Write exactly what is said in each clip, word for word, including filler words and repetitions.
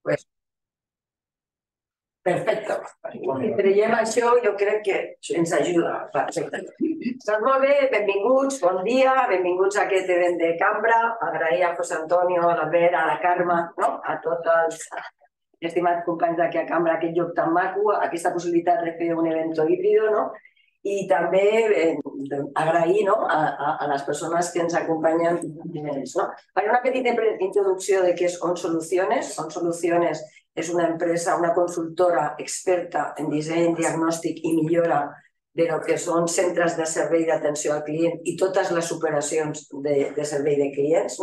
Pues, perfecte. Si traiem això, jo crec que ens ajuda. Perfecte. Doncs molt bé, benvinguts, bon dia, benvinguts a aquest event de Cambra. Agrair a José Antonio, a la Vera, a la Carme, a tots els estimats companys d'aquí a Cambra, aquest lloc tan maco, aquesta possibilitat de fer un event híbrido, i també agrair a les persones que ens acompanyen. Faré una petita introducció de què és On Soluciones. On Soluciones és una empresa, una consultora experta en disseny, diagnòstic i millora de lo que són centres de servei d'atenció al client i totes les operacions de servei de clients.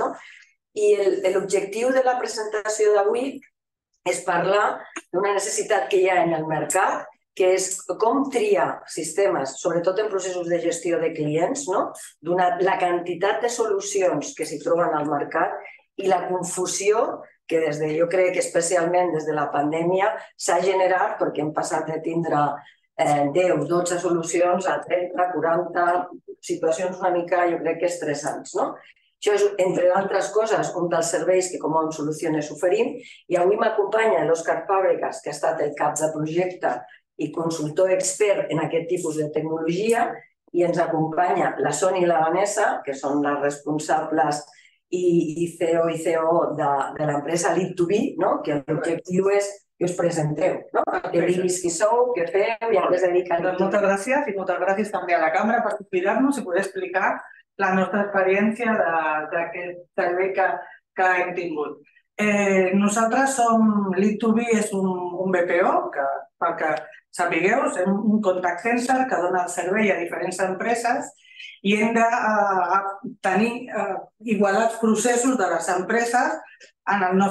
I l'objectiu de la presentació d'avui és parlar d'una necessitat que hi ha en el mercat, que és com triar sistemes, sobretot en processos de gestió de clients, donat la quantitat de solucions que s'hi troben al mercat i la confusió que des de, jo crec que especialment des de la pandèmia s'ha generat perquè hem passat de tindre deu, dotze solucions a trenta, quaranta, situacions una mica, jo crec que estressants. Això és, entre altres coses, un dels serveis que com a On Soluciones oferim, i avui m'acompanya l'Òscar Fàbregas, que ha estat el cap de projecte i consultor expert en aquest tipus de tecnologia, i ens acompanya la Sònia i la Vanessa, que són les responsables i C E O i C O O de l'empresa Lead to Be, que l'objectiu és que us presenteu, que diguis qui sou, què feu i a què es dedica. Moltes gràcies i moltes gràcies també a la cambra per convidar-nos i poder explicar la nostra experiència d'aquest servei que hem tingut. Nosaltres som Lead to Be, és un B P O, que perquè sapigueu, és un contact center que dona el servei a diferents empreses i hem de tenir igualats processos de les empreses en el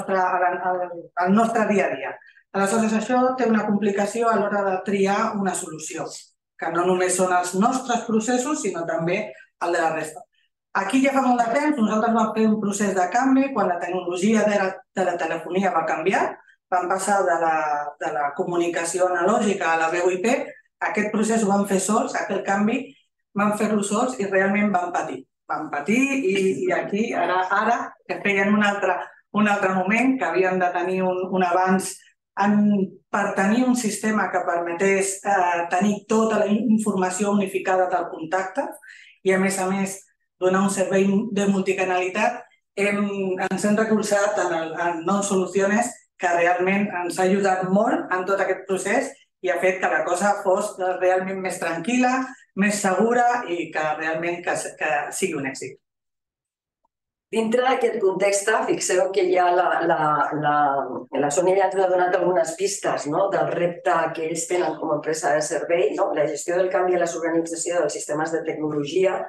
nostre dia a dia. Aleshores, això té una complicació a l'hora de triar una solució, que no només són els nostres processos, sinó també el de la resta. Aquí ja fa molt de temps, nosaltres vam fer un procés de canvi quan la tecnologia de la telefonia va canviar, vam passar de la comunicació analògica a la veu I P, aquest procés ho vam fer sols, aquell canvi vam fer-lo sols i realment vam patir. Vam patir i aquí, ara, que feien un altre moment, que havíem de tenir un avanç per tenir un sistema que permetés tenir tota la informació unificada del contacte i, a més a més, donar un servei de multicanalitat, ens hem recolzat en On Soluciones, que realment ens ha ajudat molt en tot aquest procés i ha fet que la cosa fos realment més tranquil·la, més segura i que realment sigui un èxit. Dintre d'aquest context, fixeu que ja la Sònia ja ens ha donat algunes pistes del repte que ells tenen com a empresa de servei, la gestió del canvi i l'organització dels sistemes de tecnologia.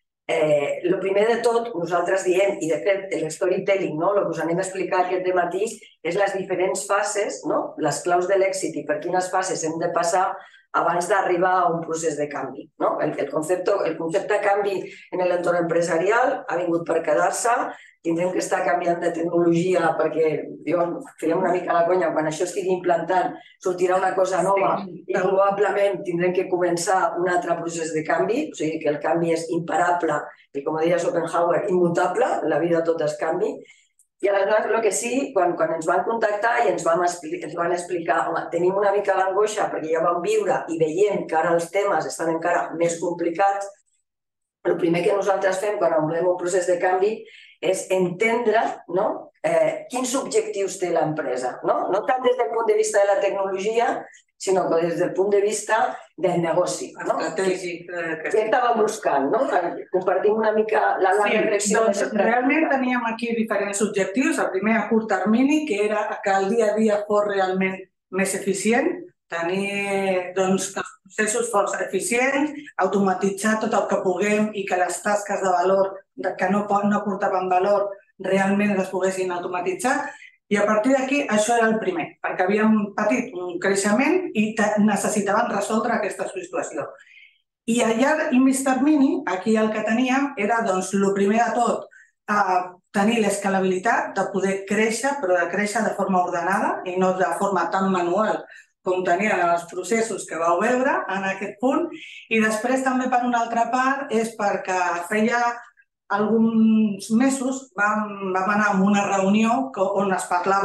El primer de tot, nosaltres diem, i de fet el-storytelling, el que us anem a explicar aquest matí, és les diferents fases, les claus de l'èxit i per quines fases hem de passar abans d'arribar a un procés de canvi. El concepte de canvi en l'entorn empresarial ha vingut per quedar-se, tindrem que estar canviant de tecnologia perquè, jo feia una mica la conya, quan això estigui implantant sortirà una cosa nova i probablement tindrem que començar un altre procés de canvi, o sigui que el canvi és imparable i, com deia Schopenhauer, immutable, la vida tot es canvi. I aleshores, el que sí, quan ens van contactar i ens van explicar, home, tenim una mica d'angoixa perquè ja vam viure i veiem que ara els temes estan encara més complicats, el primer que nosaltres fem quan volem un procés de canvi és entendre quins objectius té l'empresa. No tant des del punt de vista de la tecnologia, sinó que des del punt de vista del negoci. Estratègic. Què estàvem buscant? Compartim una mica la reflexió. Realment teníem aquí diferents objectius. El primer a curt termini, que era que el dia a dia fos realment més eficient, tenir que els processos fossin eficients, automatitzar tot el que puguem i que les tasques de valor que no aportaven valor realment les poguessin automatitzar. I a partir d'aquí això era el primer, perquè havíem patit un creixement i necessitaven resoldre aquesta situació. I a llarg i mig termini, aquí el que teníem era, doncs, el primer de tot, tenir l'escalabilitat de poder créixer, però de créixer de forma ordenada i no de forma tan manual com tenien els processos que vau veure en aquest punt. I després també, per una altra part, és perquè feia alguns mesos vam anar a una reunió on es parlava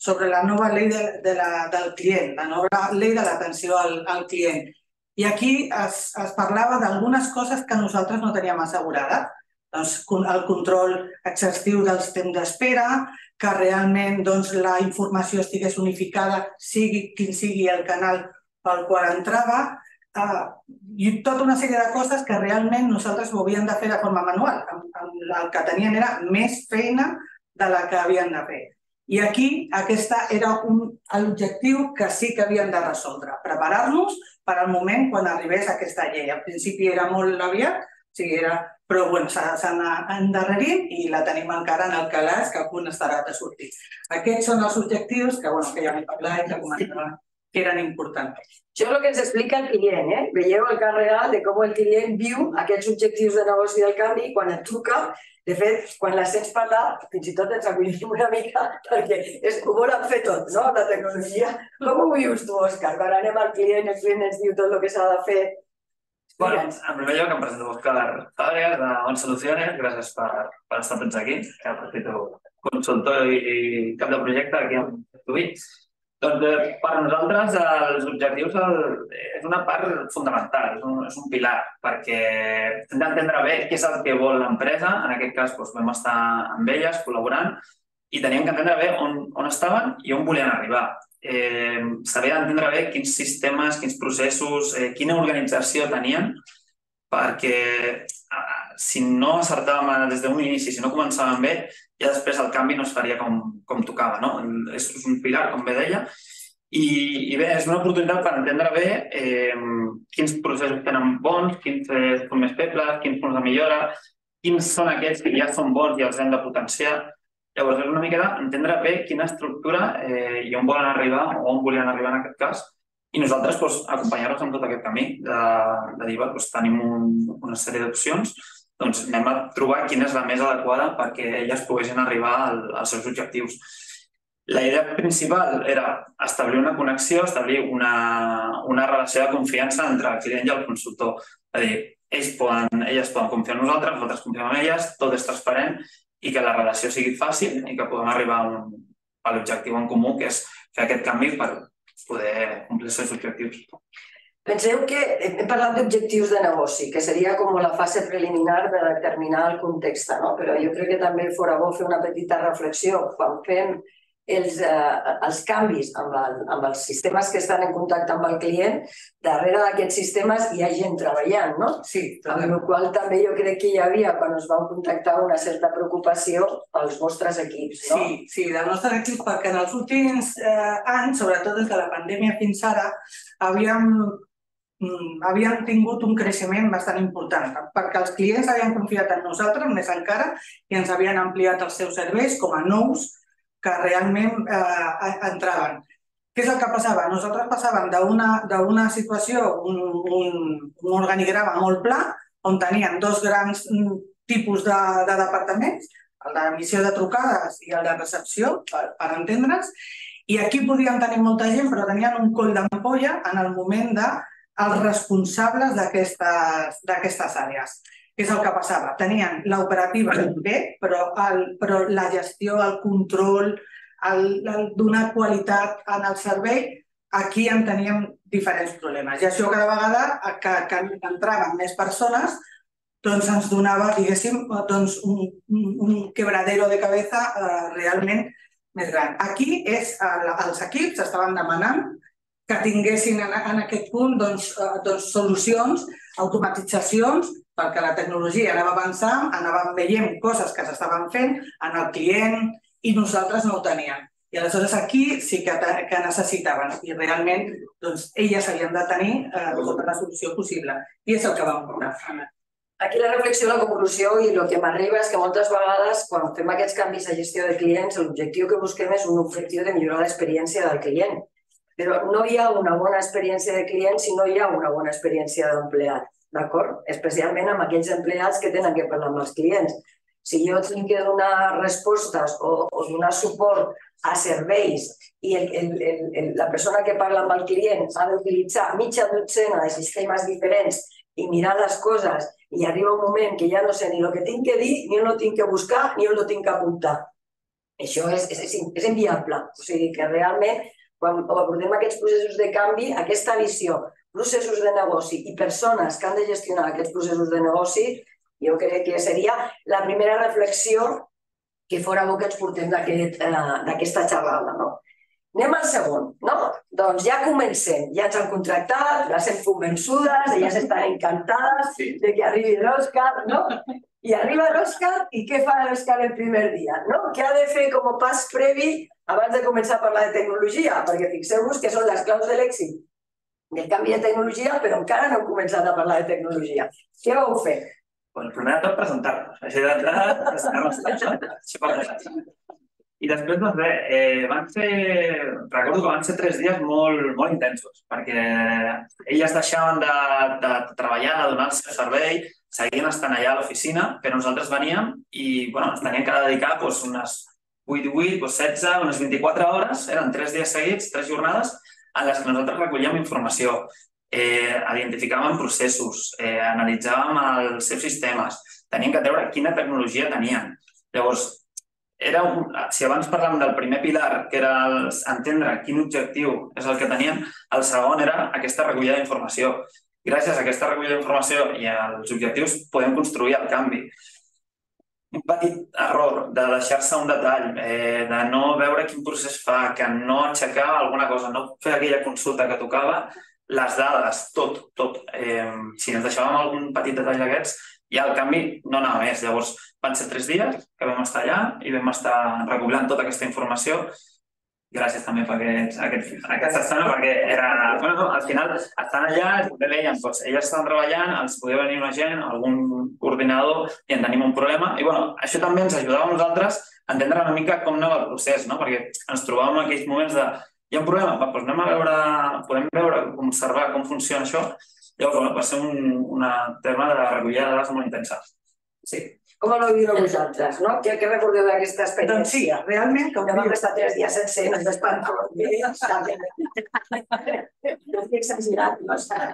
sobre la nova llei de, de la, del client, la nova llei de l'atenció al, al client. I aquí es, es parlava d'algunes coses que nosaltres no teníem assegurades. Doncs, el control exhaustiu dels temps d'espera, que realment doncs, la informació estigués unificada, sigui quin sigui el canal pel qual entrava, uh, i tota una sèrie de coses que realment nosaltres ho havíem de fer de forma manual. El que tenien era més feina de la que havien de fer. I aquí aquest era l'objectiu que sí que havien de resoldre, preparar-nos per al moment quan arribés aquesta llei. Al principi era molt aviat, o sigui, era... però bueno, s'ha d'anar endarrerint i la tenim encara en el calaix que a punt estarà de sortir. Aquests són els objectius que, bueno, que ja m'he parlat i que comentava que eren importants. Això és el que ens explica el client, eh? Veieu el cas real de com el client viu aquests objectius de negoci del canvi quan et truca. De fet, quan la sents parlar, fins i tot ens acollim una mica perquè és, ho volen fer tot, no?, la tecnologia. Com ho vius tu, Òscar? Quan anem al client, el client ens diu tot el que s'ha de fer. Bueno, en primer lloc em presento Òscar Fàbregas de On Soluciones, gràcies per, per estar tots aquí, que aprofito consultor i, i cap de projecte aquí amb tu. Doncs eh, per nosaltres els objectius el, és una part fundamental, és un, és un pilar, perquè hem d'entendre bé què és el que vol l'empresa. En aquest cas doncs, vam estar amb elles col·laborant i teníem que entendre bé on, on estaven i on volien arribar. Eh, S'havia d'entendre bé quins sistemes, quins processos, eh, quina organització tenien, perquè eh, si no acertàvem des d'un inici, si no començàvem bé, ja després el canvi no es faria com, com tocava, no? És un pilar, com bé deia, i, i bé, és una oportunitat per entendre bé eh, quins processos tenen bons, quins eh, són més febles, quins punts de millora, quins són aquells que ja són bons i els hem de potenciar. Llavors, és una mica d'entendre bé quina estructura eh, i on volen arribar, o on volien arribar en aquest cas, i nosaltres doncs, acompanyar-los en tot aquest camí de, de dir, doncs, tenim un, una sèrie d'opcions, doncs anem a trobar quina és la més adequada perquè elles poguessin arribar al, als seus objectius. La idea principal era establir una connexió, establir una, una relació de confiança entre el client i el consultor. És a dir, ells poden, elles poden confiar en nosaltres, nosaltres confiem en elles, tot és transparent i que la relació sigui fàcil i que puguem arribar a, un, a l'objectiu en comú, que és fer aquest canvi per poder complir els seus objectius. Penseu que hem parlat d'objectius de negoci, que seria com la fase preliminar de determinar el context, no? Però jo crec que també fora bo fer una petita reflexió quan fem els, eh, els canvis amb, el, amb els sistemes que estan en contacte amb el client. Darrere d'aquests sistemes hi ha gent treballant, no? Sí, amb la qual també jo crec que hi havia, quan us vau contactar, una certa preocupació als vostres equips, no? Sí, sí, dels nostres equips, perquè en els últims eh, anys, sobretot des de la pandèmia fins ara, havíem havien tingut un creixement bastant important, perquè els clients havien confiat en nosaltres, més encara, i ens havien ampliat els seus serveis com a nous que realment eh, entraven. Què és el que passava? Nosaltres passàvem d'una situació, un, un, un organigrama molt pla, on tenien dos grans tipus de, de departaments, el d'emissió de trucades i el de recepció, per, per entendre'ns, i aquí podien tenir molta gent, però tenien un coll d'ampolla en el moment de els responsables d'aquestes àrees. Què és el que passava? Tenien l'operativa bé, però, el, però la gestió, el control, el, el donar qualitat en el servei, aquí en teníem diferents problemes. I això cada vegada que, que entraven més persones doncs ens donava, diguéssim, doncs un, un quebradero de cabeza eh, realment més gran. Aquí és, el, els equips estaven demanant que tinguessin en, en aquest punt doncs, eh, doncs, solucions, automatitzacions, perquè la tecnologia anava avançant, anàvem veient coses que s'estaven fent en el client i nosaltres no ho teníem. I aleshores aquí sí que, que necessitaven i realment doncs, elles havien de tenir eh, tota la solució possible. I és el que vam veure. Aquí la reflexió, la conclusió i el que m'arriba és que moltes vegades quan fem aquests canvis de gestió de clients l'objectiu que busquem és un objectiu de millorar l'experiència del client. Però no hi ha una bona experiència de client si no hi ha una bona experiència d'empleat, d'acord? Especialment amb aquells empleats que tenen que parlar amb els clients. Si jo tinc que donar respostes o, o donar suport a serveis i el, el, el, la persona que parla amb el client ha d'utilitzar mitja dotzena de sistemes diferents i mirar les coses i arriba un moment que ja no sé ni el que tinc que dir, ni on ho tinc que buscar, ni on ho tinc que apuntar. Això és, és, és inviable. O sigui que realment, quan abordem aquests processos de canvi, aquesta visió, processos de negoci i persones que han de gestionar aquests processos de negoci, jo crec que seria la primera reflexió que fora bo que ens portem d'aquesta xerrada, no? Anem al segon, no? Doncs ja comencem, ja ens han contractat, ja estem convençudes, elles estan encantades de que arribi l'Òscar, no? I arriba l'Òscar i què fa l'Òscar el primer dia, no? Què ha de fer com a pas previ abans de començar a parlar de tecnologia? Perquè fixeu-vos que són les claus de l'èxit del canvi de tecnologia, però encara no hem començat a parlar de tecnologia. Què vau fer? Bueno, primer de tot presentar-nos, així d'entrada, i després, doncs bé, eh, van ser, recordo que van ser tres dies molt, molt intensos, perquè elles deixaven de, de treballar, de donar el seu servei, seguien estant allà a l'oficina, però nosaltres veníem i, bueno, ens teníem que dedicar doncs, unes vuit, vuit, doncs, setze, unes vint-i-quatre hores, eren tres dies seguits, tres jornades, en les que nosaltres recollíem informació, eh, identificàvem processos, eh, analitzàvem els seus sistemes, teníem que treure quina tecnologia tenien. Llavors, era un, si abans parlàvem del primer pilar, que era el, entendre quin objectiu és el que teníem, el segon era aquesta recollida d'informació. Gràcies a aquesta recollida d'informació i als objectius podem construir el canvi. Un petit error de deixar-se un detall, eh, de no veure quin procés fa, que no aixecar alguna cosa, no fer aquella consulta que tocava, les dades, tot, tot. Eh, si ens deixàvem algun petit detall d'aquests, ja el canvi no anava més. Llavors, van ser tres dies que vam estar allà i vam estar recopilant tota aquesta informació. Gràcies també per aquest, aquest, aquesta estona, perquè era, bueno, al final estan allà, també veiem, doncs, elles estan treballant, ens podia venir una gent, algun coordinador, i en tenim un problema. I bueno, això també ens ajudava a nosaltres a entendre una mica com anava el procés, no? Perquè ens trobàvem en aquells moments de hi ha un problema, va, doncs anem a veure, podem veure, observar com funciona això. Llavors, bueno, va ser un, una tema de recollida de dades molt intensa. Sí. Com ho heu vist vosaltres, no? Què, què recordeu d'aquesta experiència? Doncs sí, realment, com que vam estar tres dies sense, no ens espanto. No estic exagerat, no està.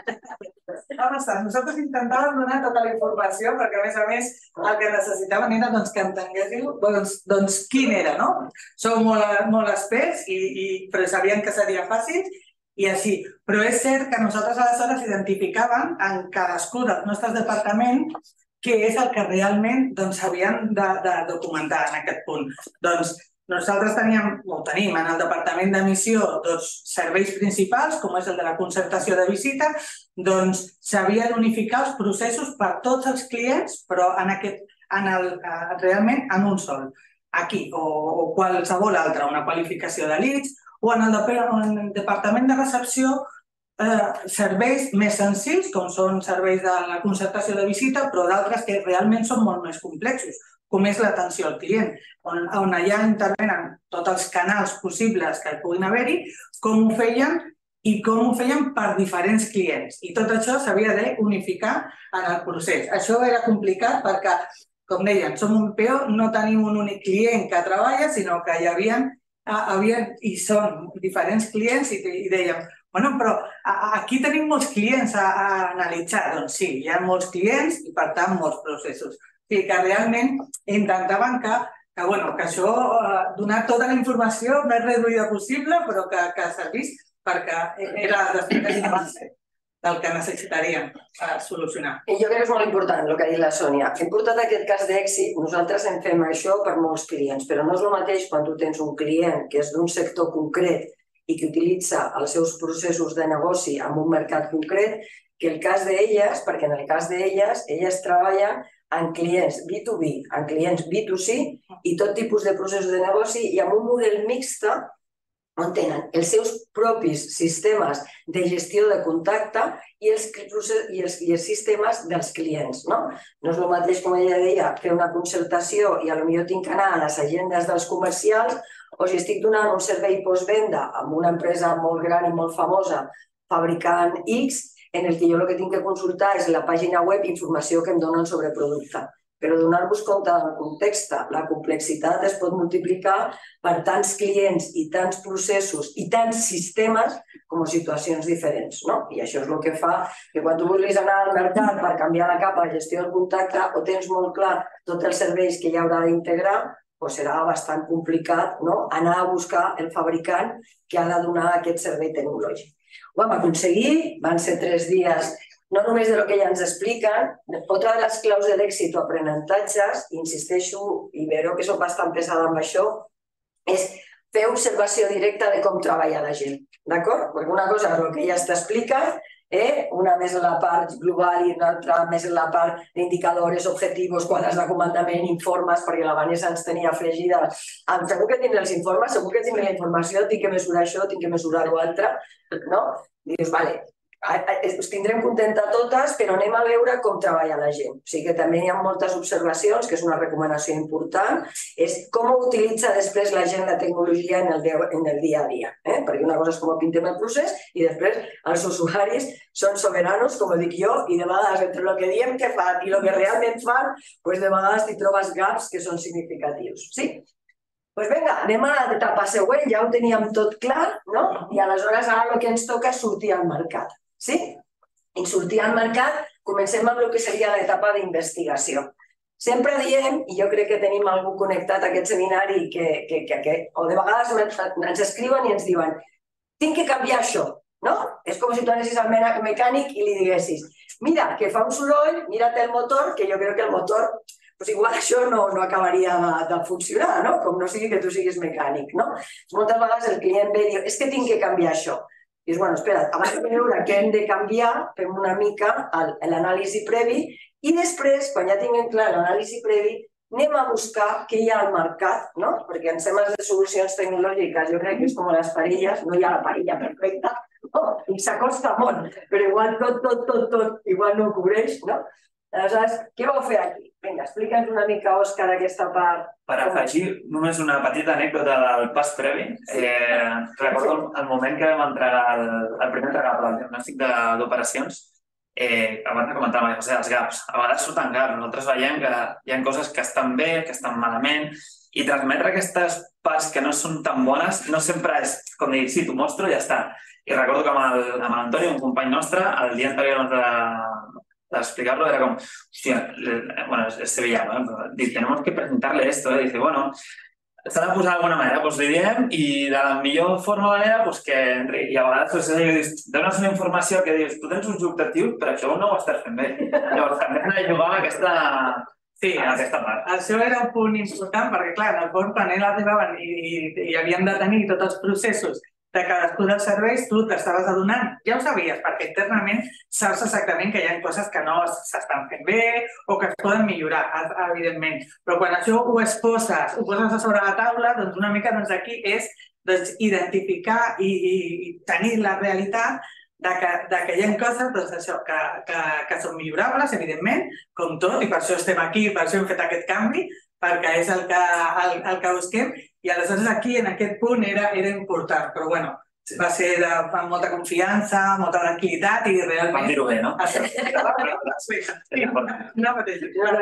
Nosaltres intentàvem donar tota la informació perquè, a més a més, el que necessitaven era doncs, que entenguéssiu doncs, doncs, quin era, no? Sou molt, molt experts, i, i, però sabien que seria fàcil i així. Però és cert que nosaltres aleshores identificàvem en cadascú dels nostres departaments què és el que realment s'havien de, de documentar en aquest punt. Doncs nosaltres teníem, o tenim en el departament de missió dos serveis principals, com és el de la concertació de visita, doncs s'havien d'unificar els processos per tots els clients, però en aquest, en el, realment en un sol. Aquí, o, o qualsevol altre, una qualificació de leads, o en el, de, en el departament de recepció, Eh, serveis més senzills, com són serveis de la concertació de visita, però d'altres que realment són molt més complexos, com és l'atenció al client, on, on allà intervenen tots els canals possibles que puguin haver-hi, com ho feien i com ho feien per diferents clients. I tot això s'havia d'unificar en el procés. Això era complicat perquè, com deien, som un P O, no tenim un únic client que treballa, sinó que hi havia, havia i són diferents clients i, i dèiem, bueno, però aquí tenim molts clients a, a analitzar. Doncs sí, hi ha molts clients i, per tant, molts processos. O sigui que realment intentaven que, que, bueno, que això, donar tota la informació més reduïda possible, però que, que servís perquè era després del que necessitaríem solucionar. I jo crec que és molt important el que ha dit la Sònia. Hem portat aquest cas d'èxit, nosaltres en fem això per molts clients, però no és el mateix quan tu tens un client que és d'un sector concret i que utilitza els seus processos de negoci en un mercat concret, que el cas d'elles, perquè en el cas d'elles, elles treballen en clients B dos B, en clients B dos C i tot tipus de processos de negoci i amb un model mixte on tenen els seus propis sistemes de gestió de contacte i els, i els, i els sistemes dels clients. No? No és el mateix, com ella deia, fer una concertació i potser tinc que anar a les agendes dels comercials o si estic donant un servei postvenda amb una empresa molt gran i molt famosa fabricant X, en el que jo el que tinc que consultar és la pàgina web i informació que em donen sobre producte. Però donar-vos compte del context, la complexitat es pot multiplicar per tants clients i tants processos i tants sistemes com a situacions diferents. No? I això és el que fa que quan tu vulguis anar al mercat per canviar la capa de gestió del contacte o tens molt clar tots els serveis que hi haurà d'integrar doncs serà bastant complicat anar a buscar el fabricant que ha de donar aquest servei tecnològic. Ho vam aconseguir, van ser tres dies, no només de lo que ja ens expliquen, otra de les claus de l'èxit o aprenentatges, insisteixo, i veureu que soc bastant pesada amb això, és fer observació directa de com treballa la gent, d'acord? Perquè una cosa és el que ja t'explica, una més en la part global i una altra més en la part d'indicadors, objectius, quadres de comandament, informes, perquè la Vanessa ens tenia fregida. Segur que tindré els informes, segur que tindré la informació, tinc que mesurar això, tinc que mesurar l'altre, no? Dius, vale, us tindrem contenta totes, però anem a veure com treballa la gent. O sigui que també hi ha moltes observacions, que és una recomanació important, és com utilitza després la gent la tecnologia en el dia a dia. Perquè una cosa és com pintem el procés i després els usuaris són soberanos, com dic jo, i de vegades entre el que diem que fan i el que realment fan, de vegades t'hi trobes gaps que són significatius. Sí? Doncs vinga, anem a l'etapa següent, ja ho teníem tot clar, no? I aleshores ara el que ens toca és sortir al mercat. Sí? I sortir al mercat, comencem amb el que seria l'etapa d'investigació. Sempre diem, i jo crec que tenim algú connectat a aquest seminari, o de vegades ens escriuen i ens diuen tinc que canviar això, no? És com si tu anessis al mecànic i li diguessis mira, que fa un soroll, mira't el motor, que jo crec que el motor, doncs igual això no acabaria de funcionar, no? Com no sigui que tu siguis mecànic, no? Moltes vegades el client ve i diu és que tinc que canviar això. I dius, bueno, espera, abans de veure què hem de canviar, fem una mica l'anàlisi previ i després, quan ja tinguem clar l'anàlisi previ, anem a buscar què hi ha al mercat, no? Perquè en temes de solucions tecnològiques jo crec que és com les parelles, no hi ha la parella perfecta, i s'acosta molt, però igual tot, tot, tot, tot, igual no ho cobreix, no? Aleshores, què vau fer aquí? Vinga, explica'ns una mica, Òscar, aquesta part. Per afegir només una petita anècdota del pas previ. Recordo el moment que vam entregar el primer entregable, el diagnòstic d'operacions, abans de comentar amb els gaps. A vegades surten gaps, nosaltres veiem que hi ha coses que estan bé, que estan malament, i transmetre aquestes parts que no són tan bones no sempre és com dir, sí, t'ho mostro i ja està. I recordo que amb l'Antoni, un company nostre, el dia anterior d'explicar-lo era com, hòstia, bueno, es sevillano, dice, tenemos que presentarle esto, eh? Dice, bueno, s'ha de posar d'alguna manera, doncs li diem i de la millor forma manera que i a vegades dones una informació que dius, tu tens uns objectius però això no ho estàs fent bé. Llavors també hem de jugar amb aquesta Sí, aquesta part. Això era un punt important perquè, clar, en el fons, quan ells arribaven i havien de tenir tots els processos de cadascun dels serveis, tu t'estaves adonant, ja ho sabies, perquè internament saps exactament que hi ha coses que no s'estan fent bé o que es poden millorar, evidentment. Però quan això ho exposes, ho poses a sobre la taula, doncs una mica aquí és identificar i tenir la realitat de que hi ha coses que són millorables, evidentment, com tot, i per això estem aquí, per això hem fet aquest canvi, perquè és el que busquem, i aleshores aquí, en aquest punt, era important, però bueno, va ser amb molta confiança, molta tranquil·litat i realment... Vam dir-ho bé, no? Sí, no mateix.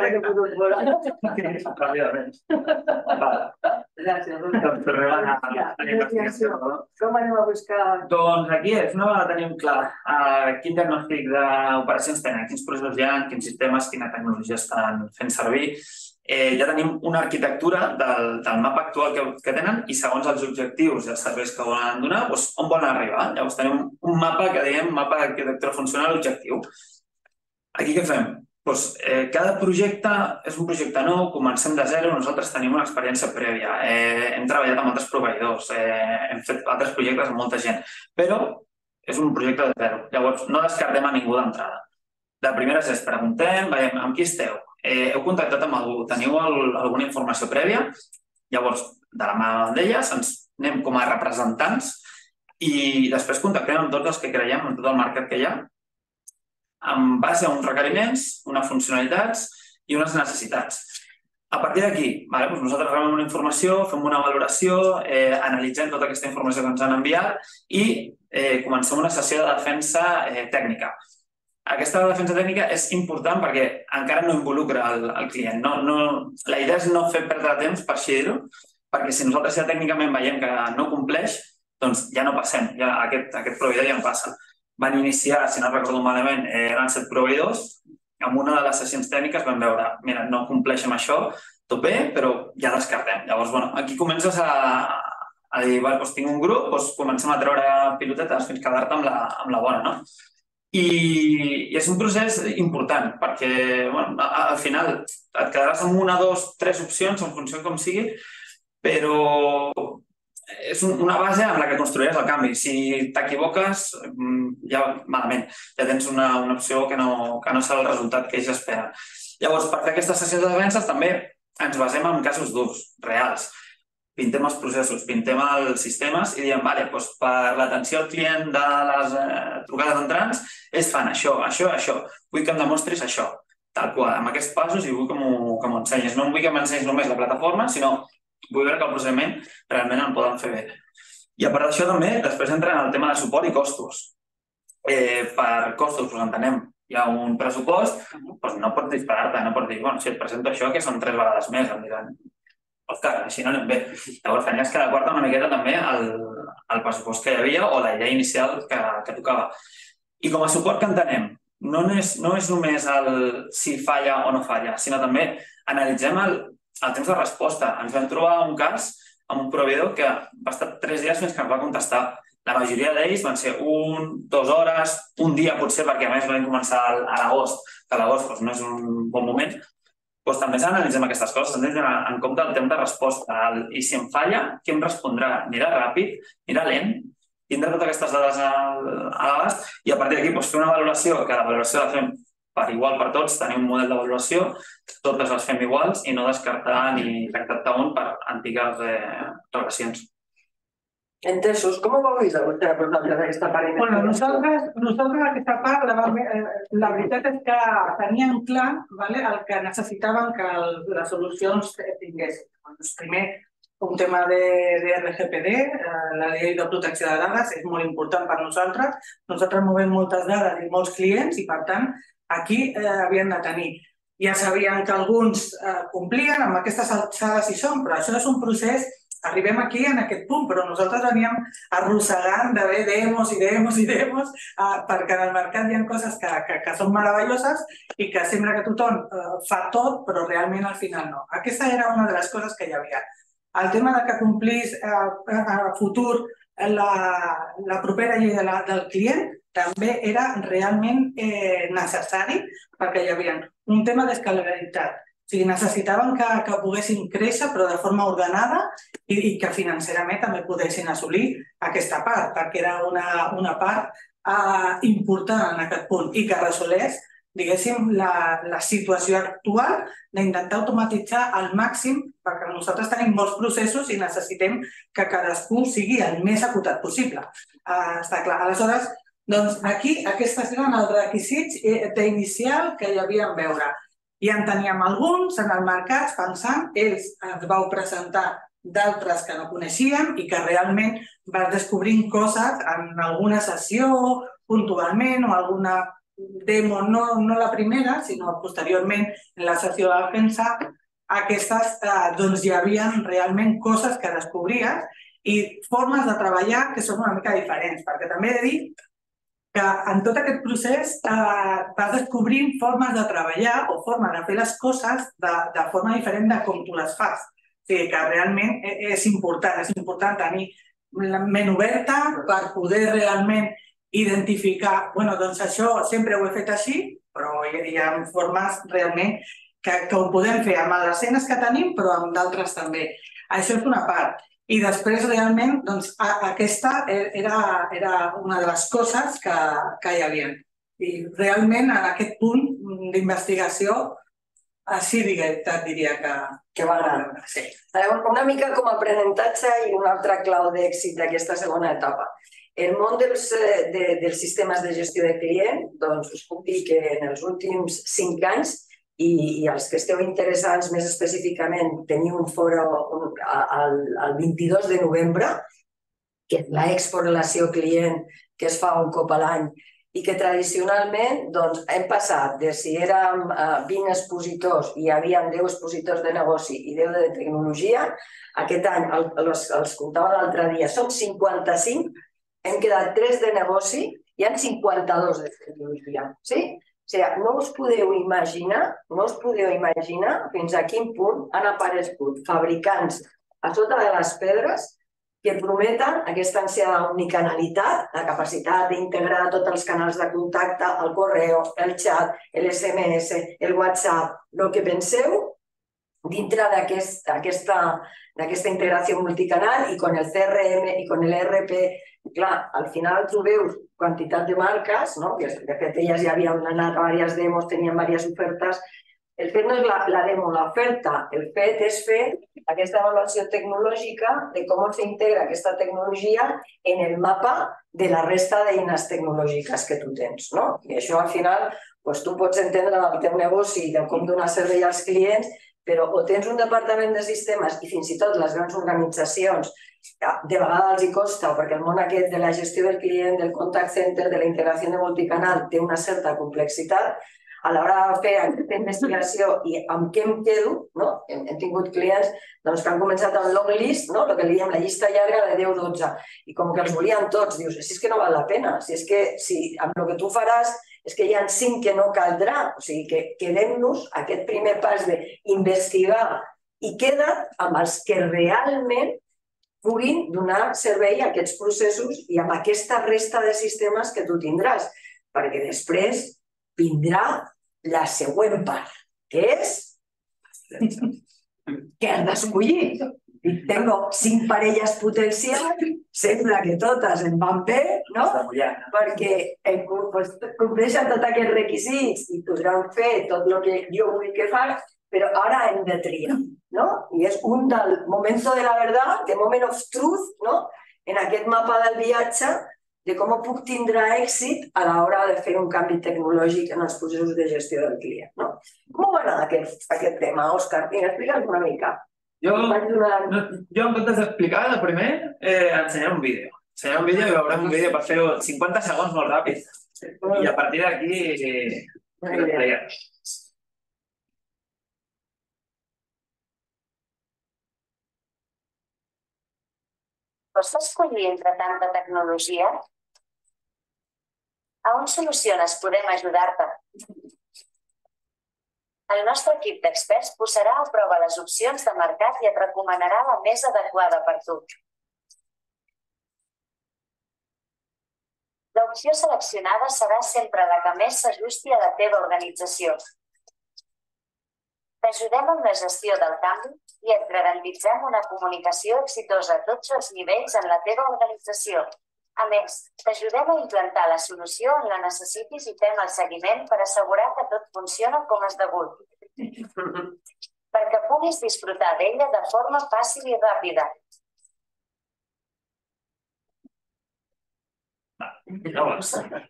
Ràpidament. Gràcies. Doncs tornem a la investigació. Com anem a buscar... Doncs aquí és, una vegada tenim clar quin diagnòstic d'operacions tenen, quins processos hi ha, quins sistemes, quina tecnologia estan fent servir. Ja tenim una arquitectura del mapa actual que tenen i segons els objectius i els serveis que volen donar, on volen arribar. Llavors tenim un mapa que diem mapa d'arquitectura funcional objectiu. Aquí què fem? Cada projecte és un projecte nou, comencem de zero, nosaltres tenim una experiència prèvia, hem treballat amb altres proveïdors, hem fet altres projectes amb molta gent, però és un projecte de zero. Llavors no descartem a ningú d'entrada. De primeres és preguntem, veiem amb qui esteu, heu contactat amb algú, teniu alguna informació prèvia? Llavors, de la mà d'elles, ens anem com a representants i després contactem amb tots els que creiem, amb tot el mercat que hi ha, en base a uns requeriments, unes funcionalitats i unes necessitats. A partir d'aquí, nosaltres rebem una informació, fem una valoració, analitzem tota aquesta informació que ens han enviat i comencem una sessió de defensa tècnica. Aquesta defensa tècnica és important perquè encara no involucra el client. La idea és no fer perdre temps, per així dir-ho, perquè si nosaltres ja tècnicament veiem que no compleix, doncs ja no passem, aquest proveïdor ja en passa. Van iniciar, si no recordo malament, eren set proveïdors, en una de les sessions tècniques vam veure, mira, no compleix amb això, tot bé, però ja descartem. Llavors, bueno, aquí comences a, a dir, vale, doncs tinc un grup, doncs comencem a treure pilotetes fins quedar-te amb, la, amb la bona, no? I, I és un procés important, perquè bueno, al final et quedaràs amb una, dos, tres opcions, en funció de com sigui, però és una base en la que construiràs el canvi. Si t'equivoques, ja malament, ja tens una, una opció que no, que no serà el resultat que ells esperen. Llavors, per fer aquestes sessions de defenses també ens basem en casos durs, reals. Pintem els processos, pintem els sistemes i diem, vale, doncs per l'atenció al client de les eh, trucades entrants ells fan això, això, això. Vull que em demostris això, tal qual, amb aquests passos i vull que m'ho ensenyis. No vull que m'ensenyis només la plataforma, sinó vull veure que el procediment realment el poden fer bé. I a part d'això també, després entra en el tema de suport i costos. Eh, per costos, doncs entenem, hi ha un pressupost, doncs no pots disparar-te, no pots dir, bueno, si et presento això, que són tres vegades més, em diran, ostres, així no anem bé. Llavors tenies que adequar-te una miqueta també al, al pressupost que hi havia o la idea inicial que, que tocava. I com a suport que entenem, no és, no és només el si falla o no falla, sinó també analitzem el, el temps de resposta. Ens vam trobar un cas amb un proveïdor que va estar tres dies fins que ens va contestar. La majoria d'ells van ser un, dues hores, un dia potser, perquè a més vam començar a l'agost, que l'agost doncs, no és un bon moment. Doncs també s'analitzem aquestes coses, hem de tenir en compte el temps de resposta. El, I si em falla, qui em respondrà? Anirà ràpid? Anirà lent? Tindrà totes aquestes dades a l'abast i a partir d'aquí doncs, fer una valoració, que la valoració la fem per igual per tots, tenir un model de valoració, totes les fem iguals i no descartar ni tractar un per antigues eh, relacions. Entesos, com ho vau dir aquesta part? Bueno, nosaltres, nosaltres aquesta part, la, la veritat és que teníem clar vale, el que necessitaven que el, les solucions tinguessin. Doncs primer, un tema de, de R G P D, la llei de protecció de dades, és molt important per nosaltres. Nosaltres movem moltes dades i molts clients i, per tant, aquí eh, havien de tenir. Ja sabien que alguns eh, complien, amb aquestes alçades hi són, però això és un procés. Arribem aquí en aquest punt, però nosaltres veníem arrossegant d'haver demos i demos i demos eh, perquè en el mercat hi ha coses que, que, que són meravelloses i que sembla que tothom eh, fa tot, però realment al final no. Aquesta era una de les coses que hi havia. El tema de que complís eh, a futur la, la propera llei de la, del client també era realment eh, necessari perquè hi havia un tema d'escalabilitat. O sigui, necessitaven que, que poguessin créixer, però de forma ordenada i, i que financerament també poguessin assolir aquesta part, perquè era una, una part uh, important en aquest punt i que resolés, diguéssim, la, la situació actual d'intentar automatitzar al màxim, perquè nosaltres tenim molts processos i necessitem que cadascú sigui el més acotat possible. Uh, està clar. Aleshores, doncs aquí, aquestes eren els requisits d'inicial que hi havia en veure. I en teníem alguns en el mercat pensant, ells ens vau presentar d'altres que no coneixíem i que realment vas descobrint coses en alguna sessió, puntualment, o alguna demo, no, no la primera, sinó posteriorment en la sessió de defensa, aquestes eh, doncs hi havia realment coses que descobries i formes de treballar que són una mica diferents, perquè també he de dir que en tot aquest procés eh, vas descobrint formes de treballar o formes de fer les coses de, de forma diferent de com tu les fas. O sigui que realment és important, és important tenir la ment oberta per poder realment identificar, bueno, doncs això sempre ho he fet així, però hi ha formes realment que, que ho podem fer amb les escenes que tenim, però amb d'altres també. Això és una part. I després, realment, doncs, aquesta era, era una de les coses que, que hi havia. I realment, en aquest punt d'investigació, així diria que... Que va anar. Sí. Una mica com a aprenentatge i una altra clau d'èxit d'aquesta segona etapa. El món dels, de, dels sistemes de gestió de client, doncs us puc dir que en els últims cinc anys I, i els que esteu interessants més específicament teniu un foro el, el vint-i-dos de novembre, que és l'Expo Relació Client, que es fa un cop a l'any i que tradicionalment doncs, hem passat de si érem uh, vint expositors i hi havia deu expositors de negoci i deu de tecnologia, aquest any, el, els, els comptava l'altre dia, són cinquanta-cinc, hem quedat tres de negoci i hi ha cinquanta-dos de tecnologia. Sí? O sigui, no us podeu imaginar, no us podeu imaginar fins a quin punt han aparegut fabricants a sota de les pedres que prometen aquesta ansiada omnicanalitat, la capacitat d'integrar tots els canals de contacte, el correu, el xat, l'S M S, el WhatsApp, el que penseu, dintre d'aquesta integració multicanal i con el C R M i con el E R P. Clar, al final trobeu quantitat de marques, que de fet elles ja havien anat a diverses demos, tenien diverses ofertes. El fet no és la demo, l'oferta, el fet és fer aquesta avaluació tecnològica de com s'integra aquesta tecnologia en el mapa de la resta d'eines tecnològiques que tu tens. I això al final tu pots entendre el teu negoci de com donar servei als clients, però o tens un departament de sistemes i fins i tot les grans organitzacions de vegades els hi costa, perquè el món aquest de la gestió del client, del contact center, de la integració de multicanal té una certa complexitat. A l'hora de fer aquesta investigació i amb què em quedo, hem tingut clients que han començat amb long list, el que li diem la llista llarga de deu o dotze, i com que els volien tots, dius, si és que no val la pena, si és que amb el que tu faràs és que hi ha cinc que no caldrà, o sigui que quedem-nos aquest primer pas d'investigar i queda't amb els que realment puguin donar servei a aquests processos i amb aquesta resta de sistemes que tu tindràs, perquè després vindrà la següent part, que és que has d'escollir. Tengo cinc parelles potencials, sembla que totes em van bé, perquè compleixen tots aquests requisits i podran fer tot el que jo vull que faci, però ara hem de triar. I és un del moment de la veritat, de moment of truth, en aquest mapa del viatge, de com puc tindre èxit a l'hora de fer un canvi tecnològic en els processos de gestió del client. Com va anar aquest tema, Òscar? Explica'ns una mica. Jo, en comptes d'explicar, el primer, ensenyar un vídeo. Ensenyar un vídeo i veurem un vídeo per fer cinquanta segons molt ràpid. I a partir d'aquí... Pots escollir entre tanta tecnologia? A on soluciones podem ajudar-te? El nostre equip d'experts posarà a prova les opcions de mercat i et recomanarà la més adequada per tu. L'opció seleccionada serà sempre la que més s'ajusti a la teva organització. T'ajudem amb la gestió del canvi i et garantitzem una comunicació exitosa a tots els nivells en la teva organització. A més, t'ajudem a implantar la solució on la necessitis i fem el seguiment per assegurar que tot funciona com és degut. Perquè puguis disfrutar d'ella de forma fàcil i ràpida. Llavors, s'ha de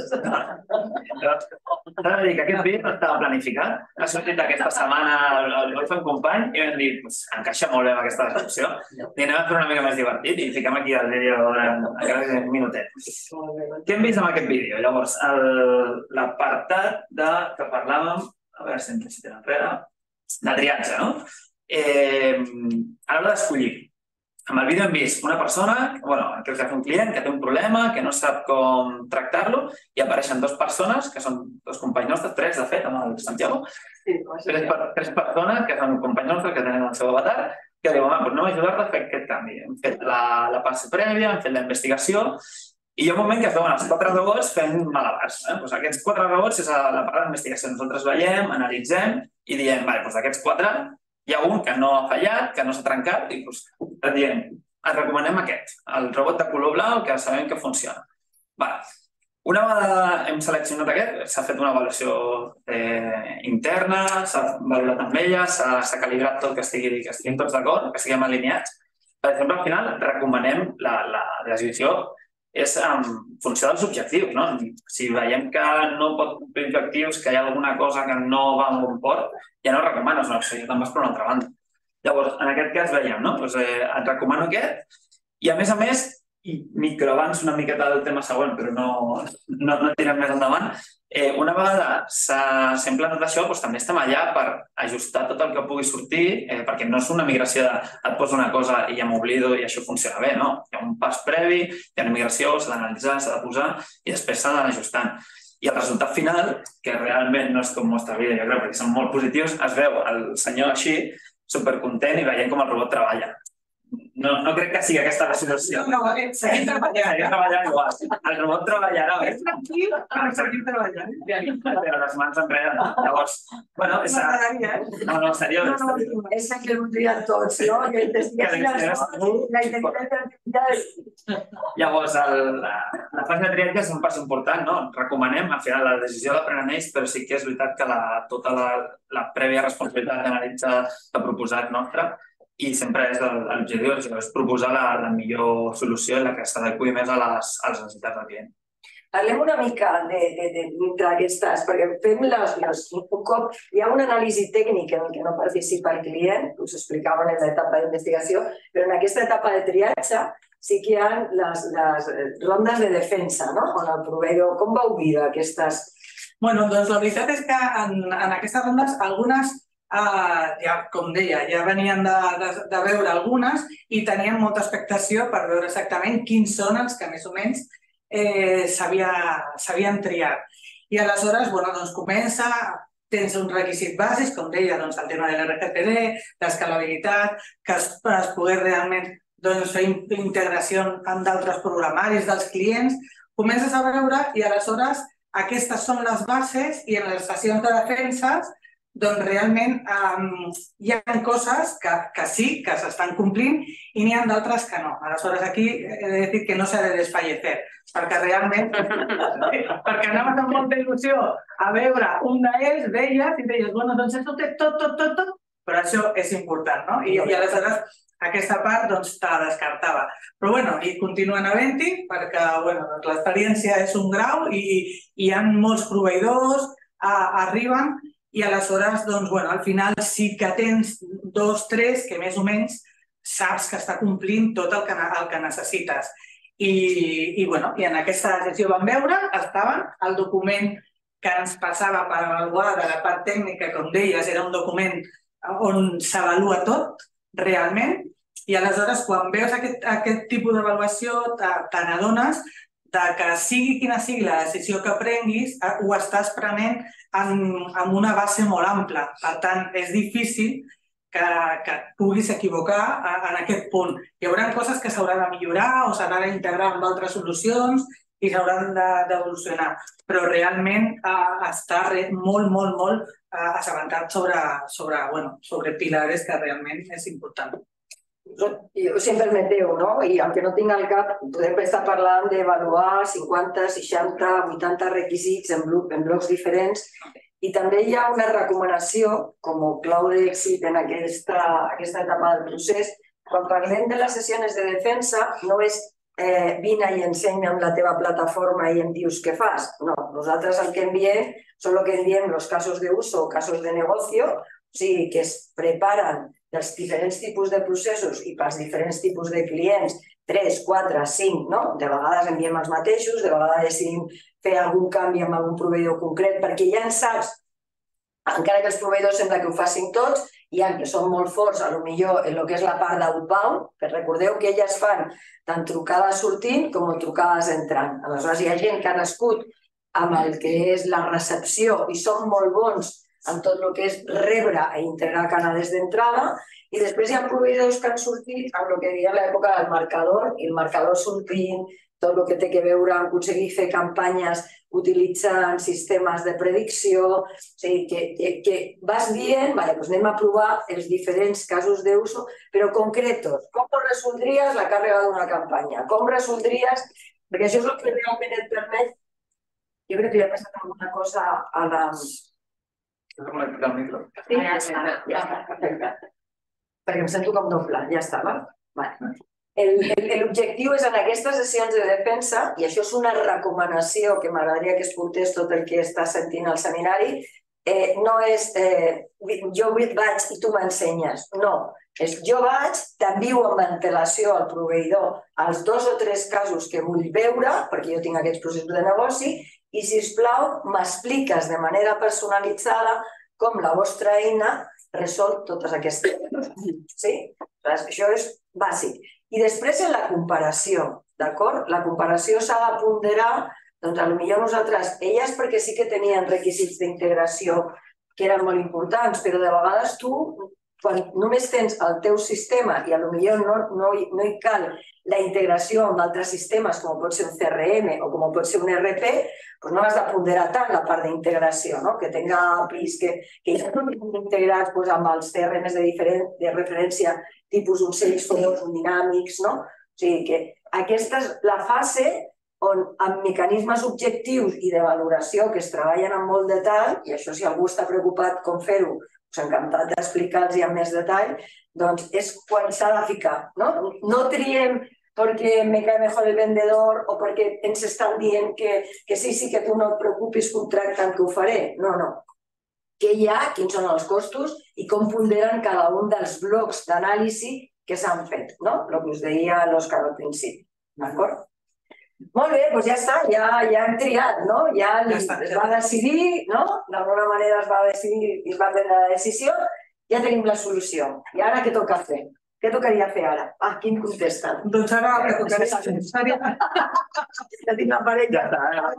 dir que aquest vídeo estava planificat. Ha sortit aquesta setmana el Wolfgang company i vam dir, encaixa molt bé amb aquesta descripció i anem a fer una mica més divertit i fiquem aquí el vídeo en un minutet. Què hem vist amb aquest vídeo? Llavors, l'apartat que parlàvem, a veure si ens citem enrere, de triatge, no? A l'hora d'escollir. Amb el vídeo hem vist una persona, bueno, que és un client que té un problema, que no sap com tractar-lo, i apareixen dues persones, que són dos companys nostres, tres, de fet, amb el Santiago, tres persones que són companys nostres, que tenen el seu avatar, que diuen, home, anem a ajudar-te a fer aquest canvi. Hem fet la fase prèvia, hem fet la investigació, i hi ha un moment que es veuen els quatre robots fent malabars. Aquests quatre robots és la part d'investigació. Nosaltres veiem, analitzem i diem, d'aquests quatre, hi ha un que no ha fallat, que no s'ha trencat, i et diem, et recomanem aquest, el robot de color blau, que sabem que funciona. Una vegada hem seleccionat aquest, s'ha fet una avaluació interna, s'ha valorat amb ella, s'ha calibrat tot, que estiguin tots d'acord, que estiguem alineats. Per exemple, al final, recomanem la decisió és en funció dels objectius. Si veiem que no pot complir objectius, que hi ha alguna cosa que no va amb un port, ja no recomanes una opció, ja te'n vas per una altra banda. Llavors, en aquest cas veiem, et recomano aquest, i a més a més, i microabans una miqueta del tema següent, però no tirem més endavant, una vegada s'ha implantat això, també estem allà per ajustar tot el que pugui sortir, perquè no és una migració de et poso una cosa i ja m'oblido i això funciona bé, no. Hi ha un pas previ, hi ha una migració, s'ha d'analitzar, s'ha de posar i després s'ha d'anar ajustant. I el resultat final, que realment no és com mostra el vídeo, jo crec, perquè són molt positius, es veu el senyor així, supercontent i veient com el robot treballa. No, no crec que sigui aquesta la solució. No, no, seguim treballant. Seguim treballant igual. El robot treballarà, eh? És tranquil, però seguim treballant. Però les mans enrere. Llavors, bueno, és... No, no, seriós. És que el voldrien tots, no? Que la intel·ligència artificial... Llavors, la fase de triatge és un pas important, no? Recomanem, al final, la decisió l'aprenent ells, però sí que és veritat que tota la prèvia responsabilitat d'analitzar el proposat nostre i sempre és l'objectiu, és proposar la millor solució en la que s'adequi més a les necessitats del client. Parlem una mica d'aquestes, perquè fem les... Un cop hi ha una anàlisi tècnica en què no participa el client, us explicaven en l'etapa d'investigació, però en aquesta etapa de triatge sí que hi ha les rondes de defensa, no? On el proveïdor... Com vau viure aquestes? Bueno, doncs la veritat és que en aquestes rondes algunes ja, com deia, ja venien de veure algunes i tenien molta expectació per veure exactament quins són els que més o menys s'havien triat. I aleshores, bueno, doncs comença, tens uns requisits bàsics, com deia, doncs el tema de l'R G P D, l'escalabilitat, que es pugui realment fer integració amb d'altres programaris dels clients, comences a veure i aleshores aquestes són les bases i en les sessions de defenses doncs realment hi ha coses que sí, que s'estan complint i n'hi ha d'altres que no. Aleshores, aquí he de dir que no s'ha de desfallecer, perquè realment, perquè anaves amb molta il·lusió a veure un d'ells, veies i deies, bueno, doncs això té tot, tot, tot, tot, però això és important, no? I aleshores aquesta part doncs te la descartava. Però bueno, i continuen havent-hi perquè l'experiència és un grau i hi ha molts proveïdors, arriben i aleshores, doncs, bueno, al final sí que tens dos, tres, que més o menys saps que està complint tot el que necessites. I, bueno, i en aquesta sessió vam veure, estaven el document que ens passava per avaluar de la part tècnica, com deies, era un document on s'avalua tot, realment, i aleshores, quan veus aquest tipus d'avaluació, te n'adones que sigui quina sigui la decisió que prenguis, ho estàs prenent amb una base molt ampla. Per tant, és difícil que et puguis equivocar en aquest punt. Hi haurà coses que s'hauran de millorar o s'hauran d'integrar amb altres solucions i s'hauran d'evolucionar. Però realment està molt, molt, molt assabentat sobre pilars que realment és important. Si em permeteu, no? I aunque no tinc al cap, podem estar parlant d'avaluar cinquanta, seixanta, vuitanta requisits en blocs diferents i també hi ha una recomanació com a clau d'èxit en aquesta etapa del procés. Quan parlem de les sessions de defensa no és vine i ensenya'm la teva plataforma i em dius què fas. No, nosaltres el que enviem són el que en diem els casos d'uso o casos de negocio, o sigui que es preparen dels diferents tipus de processos i pels diferents tipus de clients, tres, quatre, cinc, no? De vegades enviem els mateixos, de vegades decidim fer algun canvi amb algun proveïdor concret, perquè ja en saps, encara que els proveïdors sembla que ho facin tots, hi ha que són molt forts, potser en el que és la part d'outbound, que recordeu que elles fan tant trucades sortint com trucades entrant. Aleshores hi ha gent que ha nascut amb el que és la recepció i són molt bons en tot el que és rebre i integrar canals d'entrada, i després hi ha proveïdors que han sortit amb el que diria l'època del marcador, i el marcador sortint, tot el que té a veure amb aconseguir fer campanyes utilitzant sistemes de predicció, o sigui, que vas dient, doncs anem a provar els diferents casos d'ús, però concretos. Com resoldries la càrrega d'una campanya? Com resoldries... Perquè això és el que realment et permet... Jo crec que li ha passat alguna cosa a la... Del micro. Sí, ja està, ja està, perfecte. Perquè em sento com doble, ja està, val? L'objectiu és en aquestes sessions de defensa, i això és una recomanació que m'agradaria que escoltés tot el que està sentint al seminari, no és jo vaig i tu m'ensenyes, no. És jo vaig, t'envio amb antelació al proveïdor els dos o tres casos que vull veure, perquè jo tinc aquests processos de negoci, i, sisplau, m'expliques de manera personalitzada com la vostra eina resol totes aquestes coses. Sí? Això és bàsic. I després en la comparació, d'acord? La comparació s'ha de ponderar Doncs potser nosaltres, elles perquè sí que tenien requisits d'integració que eren molt importants, però de vegades tu, quan només tens el teu sistema i potser no, no, no hi cal la integració amb altres sistemes, com pot ser un C R M o com pot ser un E R P, doncs no has de ponderar tant la part d'integració, no? Que tenga A P Is que, que ja estan integrats doncs, amb els C R Ms de, diferent, de referència tipus un Salesforce, un Dynamics, no? O sigui que aquesta és la fase on amb mecanismes objectius i de valoració que es treballen amb molt detall, i això si algú està preocupat com fer-ho, us encantat d'explicar-los amb més detall, doncs és quan s'ha de ficar, no? No triem perquè me cae mejor el vendedor o perquè ens estan dient que, que sí, sí, que tu no et preocupis, contractant que ho faré. No, no. Què hi ha, quins són els costos i com ponderen cada un dels blocs d'anàlisi que s'han fet, no? El que us deia l'Òscar al principi, d'acord? Molt bé, doncs ja està, ja, ja hem triat, no? Ja, ja està, es va decidir, no? D'alguna manera es va decidir i es va prendre la decisió, ja tenim la solució. I ara què toca fer? Què tocaria fer ara? Ah, qui em contesta? Doncs ara el que tocaria fer seria... Ja tinc la parella. El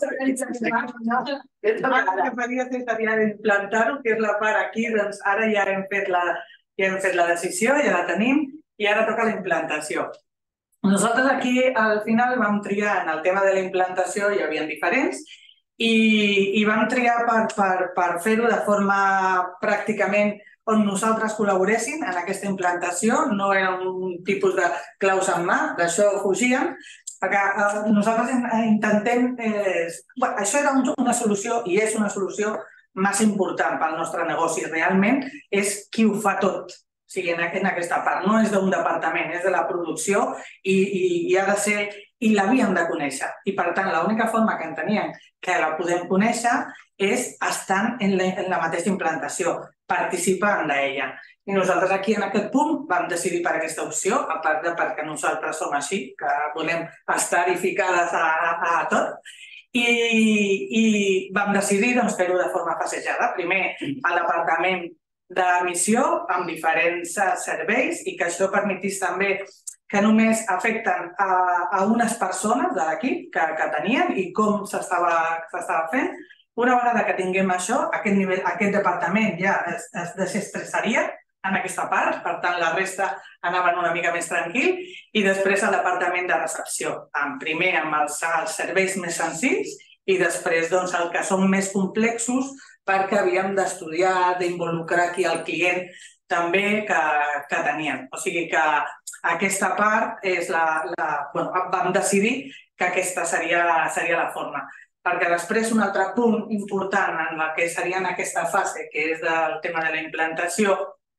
que faria seria implantar-ho, que és la part aquí, doncs ara ja hem fet la, ja hem fet la decisió, ja la tenim, i ara toca la implantació. Nosaltres aquí, al final, vam triar en el tema de la implantació, hi havia diferents, i, i vam triar per, per, per fer-ho de forma pràcticament on nosaltres col·laboréssim en aquesta implantació, no era un tipus de claus en mà, d'això fugíem, perquè eh, nosaltres intentem... Eh, bueno, això era una solució i és una solució més important pel nostre negoci. Realment és qui ho fa tot, o sigui, en, en aquesta part. No és d'un departament, és de la producció i, i, i ha de ser... i l'havíem de conèixer. I, per tant, l'única forma que enteníem que la podem conèixer és estant en la, en la mateixa implantació, participant d'ella. I nosaltres aquí, en aquest punt, vam decidir per aquesta opció, a part de perquè nosaltres som així, que volem estar ficades a, a, a tot, i, i vam decidir doncs, fer-ho de forma passejada. Primer, a l'apartament de missió, amb diferents serveis, i que això permetís també que només afecten a, a unes persones de l'equip que, que tenien i com s'estava fent. Una vegada que tinguem això, aquest, nivell, aquest departament ja es, es desestressaria en aquesta part, per tant la resta anaven una mica més tranquil, i després a l'apartament de recepció, amb, primer amb els, els serveis més senzills i després doncs, el que són més complexos perquè havíem d'estudiar, d'involucrar aquí el client també que, que tenien. O sigui que aquesta part és la... la bueno, vam decidir que aquesta seria, seria la forma. Perquè després un altre punt important en la que seria en aquesta fase, que és del tema de la implantació,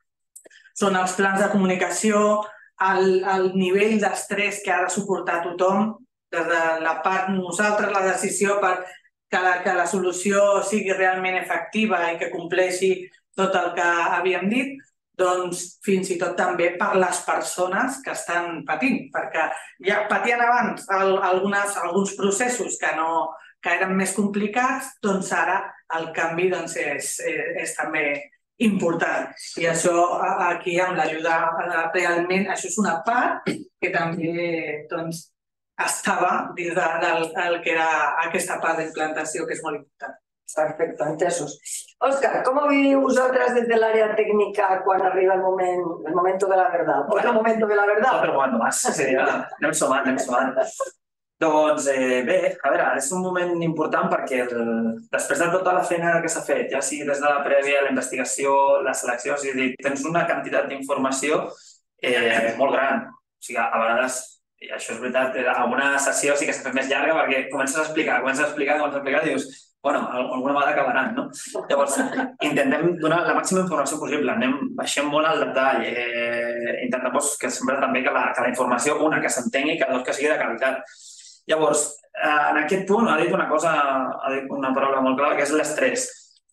són els plans de comunicació, el, el nivell d'estrès que ha de suportar tothom, des de la part nosaltres, la decisió per que la, que la solució sigui realment efectiva i que compleixi tot el que havíem dit, doncs fins i tot també per les persones que estan patint, perquè ja patien abans el, algunes, alguns processos que, no, que eren més complicats, doncs ara el canvi doncs, és, és, és també important. I això aquí amb l'ajuda realment, això és una part que també doncs, estava dins de, del, del que era aquesta part d'implantació, que és molt important. Perfecte, entesos. Òscar, ¿cómo vivís vosotras desde el área técnica cuando arriba el momento, el momento de la verdad? ¿O el momento de la verdad? Otro momento más, seria... anem sumant, anem sumant. Doncs eh, bé, a veure, és un moment important perquè el... després de tota la feina que s'ha fet, ja sigui des de la prèvia, la investigació, la selecció, és a dir, tens una quantitat d'informació eh, molt gran. O sigui, a vegades, i això és veritat, alguna sessió sí que s'ha fet més llarga perquè comences a explicar, comences a explicar, comences a explicar i dius, bueno, alguna vegada acabaran, no? Llavors, intentem donar la màxima informació possible, anem baixant molt al detall, eh, intentem doncs, que sempre també que la, que la informació, una, que s'entengui, que dos, que sigui de qualitat. Llavors, eh, en aquest punt ha dit una cosa, ha dit una paraula molt clara, que és l'estrès.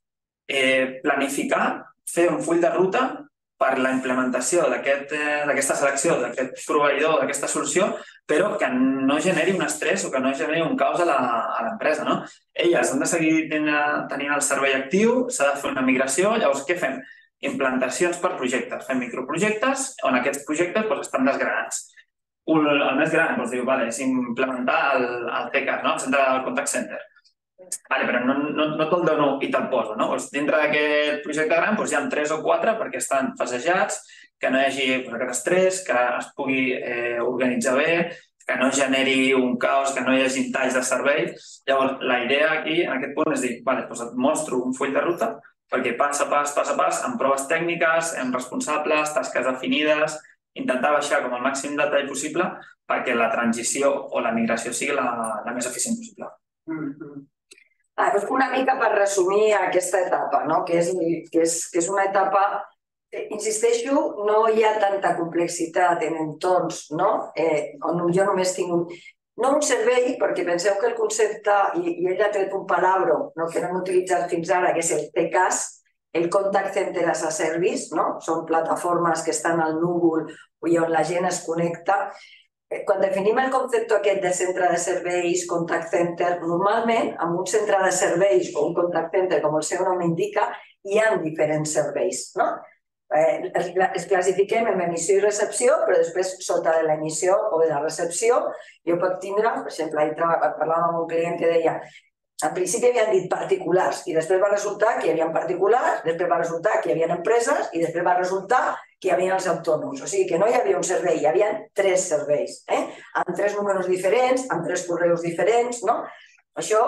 Eh, planificar, fer un full de ruta per la implementació d'aquesta aquest, eh, selecció, d'aquest proveïdor, d'aquesta solució, però que no generi un estrès o que no generi un caos a l'empresa, no? Elles han de seguir tenint, tenint el servei actiu, s'ha de fer una migració, llavors què fem? Implantacions per projectes, fem microprojectes on aquests projectes doncs, estan desgranats. el més gran, doncs diu, vale, és implementar el, el C CAS, no? El centre del Contact Center. Vale, però no, no, no te'l dono i te'l poso, no? Doncs dintre d'aquest projecte gran doncs hi ha tres o quatre perquè estan passejats, que no hi hagi aquest estrès, que es pugui eh, organitzar bé, que no generi un caos, que no hi hagi talls de servei. Llavors, la idea aquí, en aquest punt, és dir, vale, doncs et mostro un full de ruta perquè pas a pas, pas a pas, amb proves tècniques, amb responsables, tasques definides, intentar baixar com el màxim detall possible perquè la transició o la migració sigui la, la més eficient possible. Mm-hmm. Ah, doncs una mica per resumir aquesta etapa, no? que, és, que, és, que és una etapa, eh, insisteixo, no hi ha tanta complexitat en entorns, no? Eh, on jo només tinc un, no un servei, perquè penseu que el concepte, i, i ell ha tret un palabra no? que no hem utilitzat fins ara, que és el C CAS, el Contact Center as a Service, no? Són plataformes que estan al núvol i on la gent es connecta. Quan definim el concepte aquest de centre de serveis, contact center, normalment en un centre de serveis o un contact center, com el seu nom indica, hi ha diferents serveis, no? Eh, es classifiquem en emissió i recepció, però després sota de l'emissió o de la recepció jo puc tindre, per exemple, ahir parlàvem amb un client que deia al principi havien dit particulars i després va resultar que hi havia particulars, després va resultar que hi havia empreses i després va resultar que hi havia els autònoms. O sigui que no hi havia un servei, hi havia tres serveis, eh? amb tres números diferents, amb tres correus diferents, no? Això,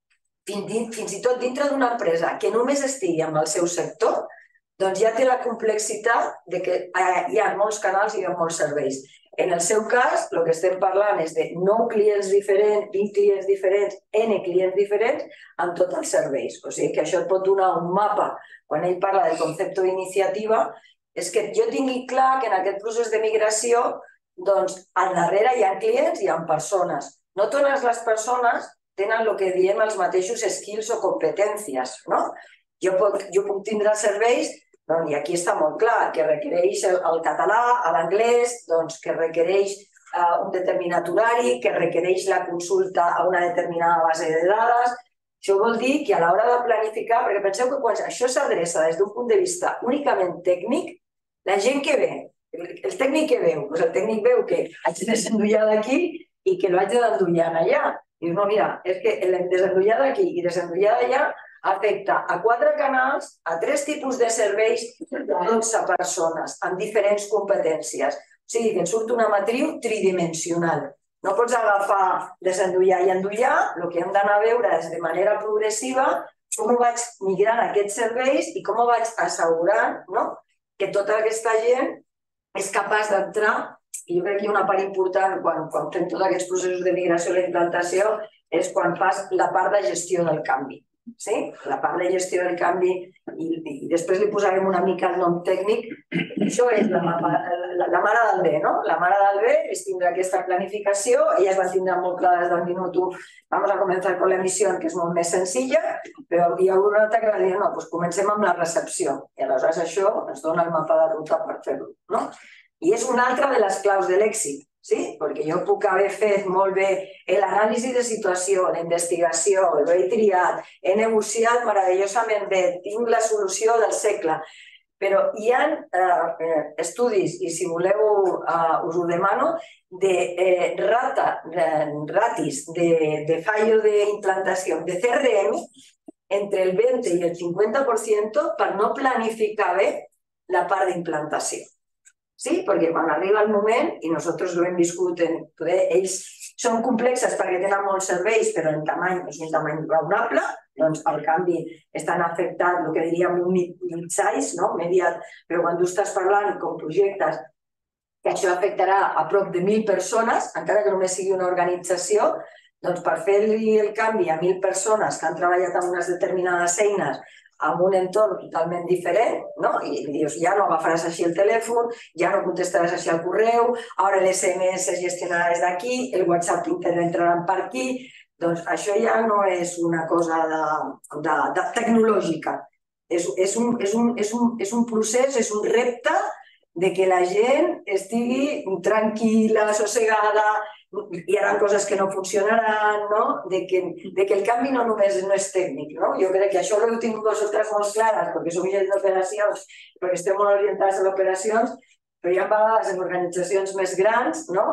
fins i tot dintre d'una empresa que només estigui amb el seu sector, doncs ja té la complexitat de que hi ha molts canals i hi ha molts serveis. En el seu cas, el que estem parlant és de nou clients diferents, vint clients diferents, N clients diferents, amb tots els serveis. O sigui que això et pot donar un mapa. Quan ell parla del concepte d'iniciativa, és que jo tingui clar que en aquest procés de migració, doncs, al darrere hi ha clients i hi ha persones. No totes les persones tenen el que diem els mateixos skills o competències, no? Jo puc, jo puc tindre serveis, doncs, i aquí està molt clar, que requereix el, el català, l'anglès, doncs, que requereix uh, un determinat horari, que requereix la consulta a una determinada base de dades. Això vol dir que a l'hora de planificar, perquè penseu que quan això s'adreça des d'un punt de vista únicament tècnic, la gent que ve, el, el tècnic que veu, doncs el tècnic veu que haig de desendollar d'aquí i que l'haig de desendollar allà. Dius, no, mira, és que el desendollar d'aquí i desendollar d'allà afecta a quatre canals, a tres tipus de serveis, a dotze persones, amb diferents competències. O sigui que et surt una matriu tridimensional. No pots agafar, desendollar i endollar, el que hem d'anar a veure és de manera progressiva com vaig migrant aquests serveis i com vaig assegurant que tota aquesta gent és capaç d'entrar. I jo crec que una part important quan fem tots aquests processos de migració i d'implantació és quan fas la part de gestió del canvi. Sí? La part de gestió del canvi i, i després li posarem una mica el nom tècnic. Això és la, la, la mare del bé, no? La mare del bé és tindre aquesta planificació. Elles van tindre molt clar des del minut u. Vamos a comenzar con la emisión, que és molt més senzilla, però hi ha una altra que va dir, no, doncs comencem amb la recepció. I aleshores això ens dona el mapa de ruta per fer-ho, no? I és una altra de les claus de l'èxit. Sí? Perquè jo puc haver fet molt bé l'anàlisi de situació, la investigació, ho he triat, he negociat meravellosament bé, tinc la solució del segle, però hi ha eh, estudis, i si voleu eh, us ho demano, de eh, rata, de, ratis de, de fallo d'implantació de C R M entre el vint i el cinquanta per cent per no planificar bé la part d'implantació. Sí, perquè quan arriba el moment, i nosaltres ho hem viscut, en, poder, ells són complexes perquè tenen molts serveis, però en tamany és un tamany raonable, doncs el canvi estan afectant el que diríem un mid-size, no? Mediat, però quan tu estàs parlant com projectes que això afectarà a prop de mil persones, encara que només sigui una organització, doncs per fer-li el canvi a mil persones que han treballat en unes determinades eines amb un entorn totalment diferent, no? I dius, ja no agafaràs així el telèfon, ja no contestaràs així el correu, ara l'S M S es gestionarà des d'aquí, el WhatsApp entrarà per aquí, doncs això ja no és una cosa de, de, de tecnològica. És, és, un, és, un, és, un, és un procés, és un repte de que la gent estigui tranquil·la, assossegada, hi haurà coses que no funcionaran, no? De, que, de que el canvi no només no és tècnic, no? Jo crec que això ho heu tingut vosaltres molt clares, perquè som gent d'operacions, perquè estem molt orientats a les operacions, però hi ha vegades en organitzacions més grans, no?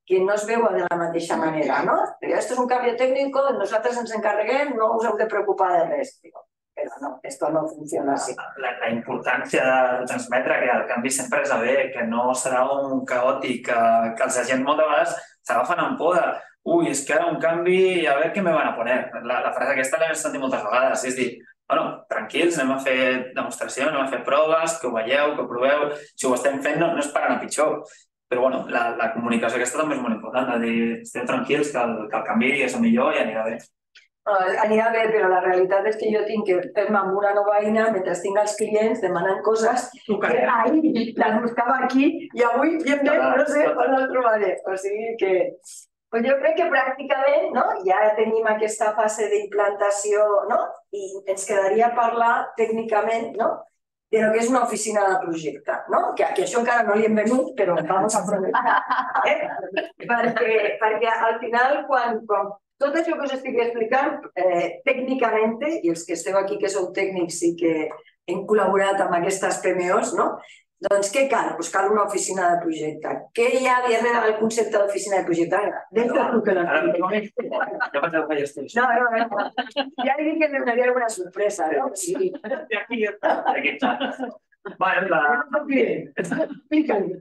que no es veuen de la mateixa manera, no? Esto és un canvi tècnic, nosaltres ens encarreguem, no us heu de preocupar de res. Però no, esto no funciona així. La, la importància de transmetre que el canvi sempre és a bé, que no serà un caòtic, que, que els agents moltes vegades s'agafen amb por de ui, és que ara un canvi i a veure què me van a poner. La, la frase aquesta l'hem sentit moltes vegades, és dir, bueno, tranquils, anem a fer demostració, anem a fer proves, que ho veieu, que ho proveu. Si ho estem fent, no, no és per anar pitjor. Però bueno, la, la comunicació aquesta també és molt important, de dir, esteu tranquils, que el, que el canvi és el millor i anirà bé. Anirà bé, però la realitat és que jo tinc que fer-me amb una nova eina mentre tinc els clients demanant coses que ahir les buscava aquí i avui, ben bé, no sé on les trobaré. O sigui que... Pues jo crec que pràcticament no, ja tenim aquesta fase d'implantació, no? I ens quedaria parlar tècnicament, no? De lo que és una oficina de projecte, no? Que, que això encara no li hem venut, però vamos a prometre. Eh? Perquè, perquè al final, quan, quan tot això que us estic explicant, eh, tècnicament, i els que esteu aquí que sou tècnics i que hem col·laborat amb aquestes P M Os, no? Doncs què cal? Pues cal una oficina de projecte. Què hi ha darrere del concepte d'oficina de projecte? Deixa tu que l'expliqui. Ja penseu que ja estic. No, no, no. Ja li dic que li donaria alguna sorpresa, no? Sí. Aquí està. Aquí està. Bueno, la... Explica-li.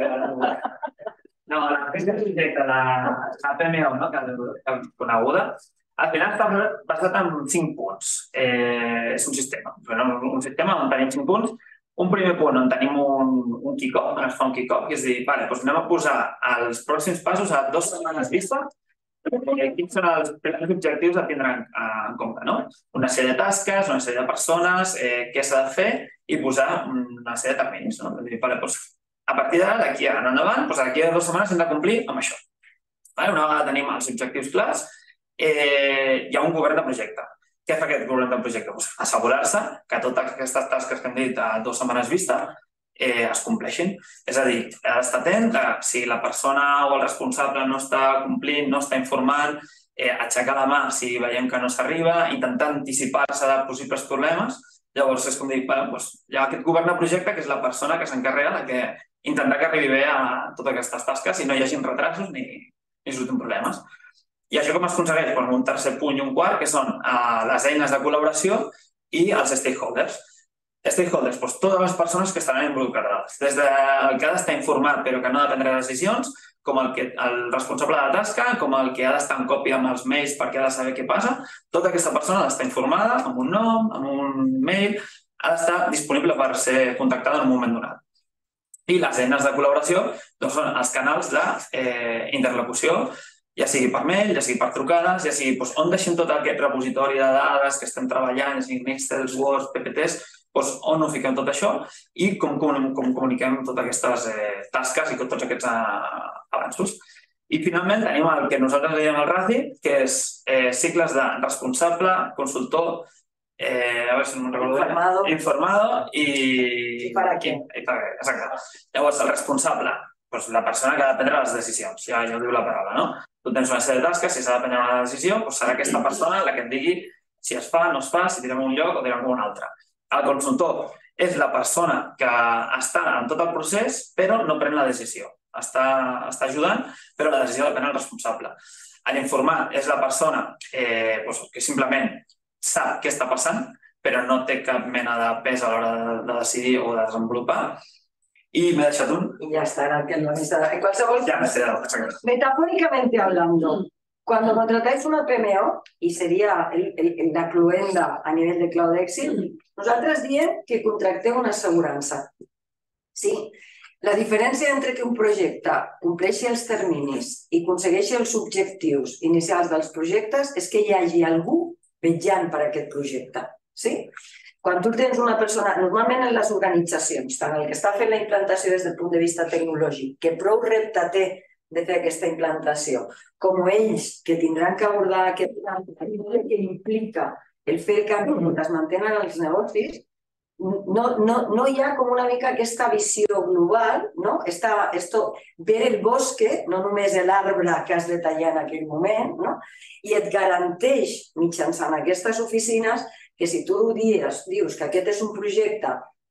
No, la oficina de projecte, la, la P M O, no? Que és coneguda, al final està basat en cinc punts. Eh, és un sistema. Un sistema on tenim cinc punts. Un primer punt on tenim un, un kick-off, on es fa un kick-off, que és dir, vale, doncs anem a posar els pròxims passos a dues setmanes vista, quins són els primers objectius a tindre en, en compte, no? Una sèrie de tasques, una sèrie de persones, eh, què s'ha de fer i posar una sèrie de terminis, no? És dir, vale, doncs, a partir d'ara, d'aquí a endavant, doncs d'aquí a dues setmanes hem de complir amb això. Vale? Una vegada tenim els objectius clars, eh, hi ha un govern de projecte. Què fa aquest govern del projecte? Pues assegurar-se que totes aquestes tasques que hem dit a dues setmanes vista eh, es compleixin. És a dir, ha d'estar atent que si la persona o el responsable no està complint, no està informant, eh, aixecar la mà si veiem que no s'arriba, intentar anticipar-se de possibles problemes. Llavors, és com dir, bueno, doncs, hi ha aquest govern de projecte que és la persona que s'encarrega de que intentar que arribi bé a totes aquestes tasques i no hi hagi retrasos ni, ni surtin problemes. I això com es aconsegueix? Doncs un tercer punt i un quart, que són uh, les eines de col·laboració i els stakeholders. Stakeholders, doncs totes les persones que estaran involucrades, des del que ha d'estar informat però que no ha de prendre decisions, com el, que, el responsable de la tasca, com el que ha d'estar en còpia amb els mails perquè ha de saber què passa. Tota aquesta persona ha d'estar informada amb un nom, amb un mail, ha d'estar disponible per ser contactada en un moment donat. I les eines de col·laboració doncs, són els canals d'interlocució, eh, ja sigui per mail, ja sigui per trucades, ja sigui doncs, on deixem tot aquest repositori de dades que estem treballant, ja sigui Excel, Word, P P Ts, doncs, on ho fiquem tot això i com, com, com comuniquem totes aquestes eh, tasques i tots aquests eh, avanços. I finalment tenim el que nosaltres diem el R A C I, que és eh, cicles de responsable, consultor, eh, a veure si no recordo informado, bé, informado i... I per a què? I, i per a què, exacte. Llavors, el responsable, doncs, la persona que ha de prendre les decisions, ja, ja ho diu la paraula, no? Tu tens una sèrie de tasques, si s'ha de prendre una decisió, doncs serà aquesta persona la que et digui si es fa, no es fa, si tirem un lloc o tirem un altre. El consultor és la persona que està en tot el procés, però no pren la decisió. Està, està ajudant, però la decisió la pren el responsable. L'informat és la persona eh, doncs, que simplement sap què està passant, però no té cap mena de pes a l'hora de, de decidir o de desenvolupar. Y me he deixat un... Y ya está, que lo está. En cualquier Ya me he quedado, exacto. Metafóricamente hablando, cuando contratáis una P M O, y sería el, el, la cluenda a nivel de Cloud Exit, nosaltres diem que contracteu una assegurança. Sí? La diferència entre que un projecte compleixi els terminis i aconsegueixi els objectius inicials dels projectes és que hi hagi algú vetllant per aquest projecte. Sí? Quan tu tens una persona, normalment en les organitzacions, tant el que està fent la implantació des del punt de vista tecnològic, que prou repte té de fer aquesta implantació, com ells que tindran que abordar aquest plan que implica el fer canvi on es mantenen els negocis, no, no, no hi ha com una mica aquesta visió global, no? Esta, esto, ver el bosque, no només l'arbre que has de tallar en aquell moment, no? I et garanteix mitjançant aquestes oficines que si tu dius, dius que aquest és un projecte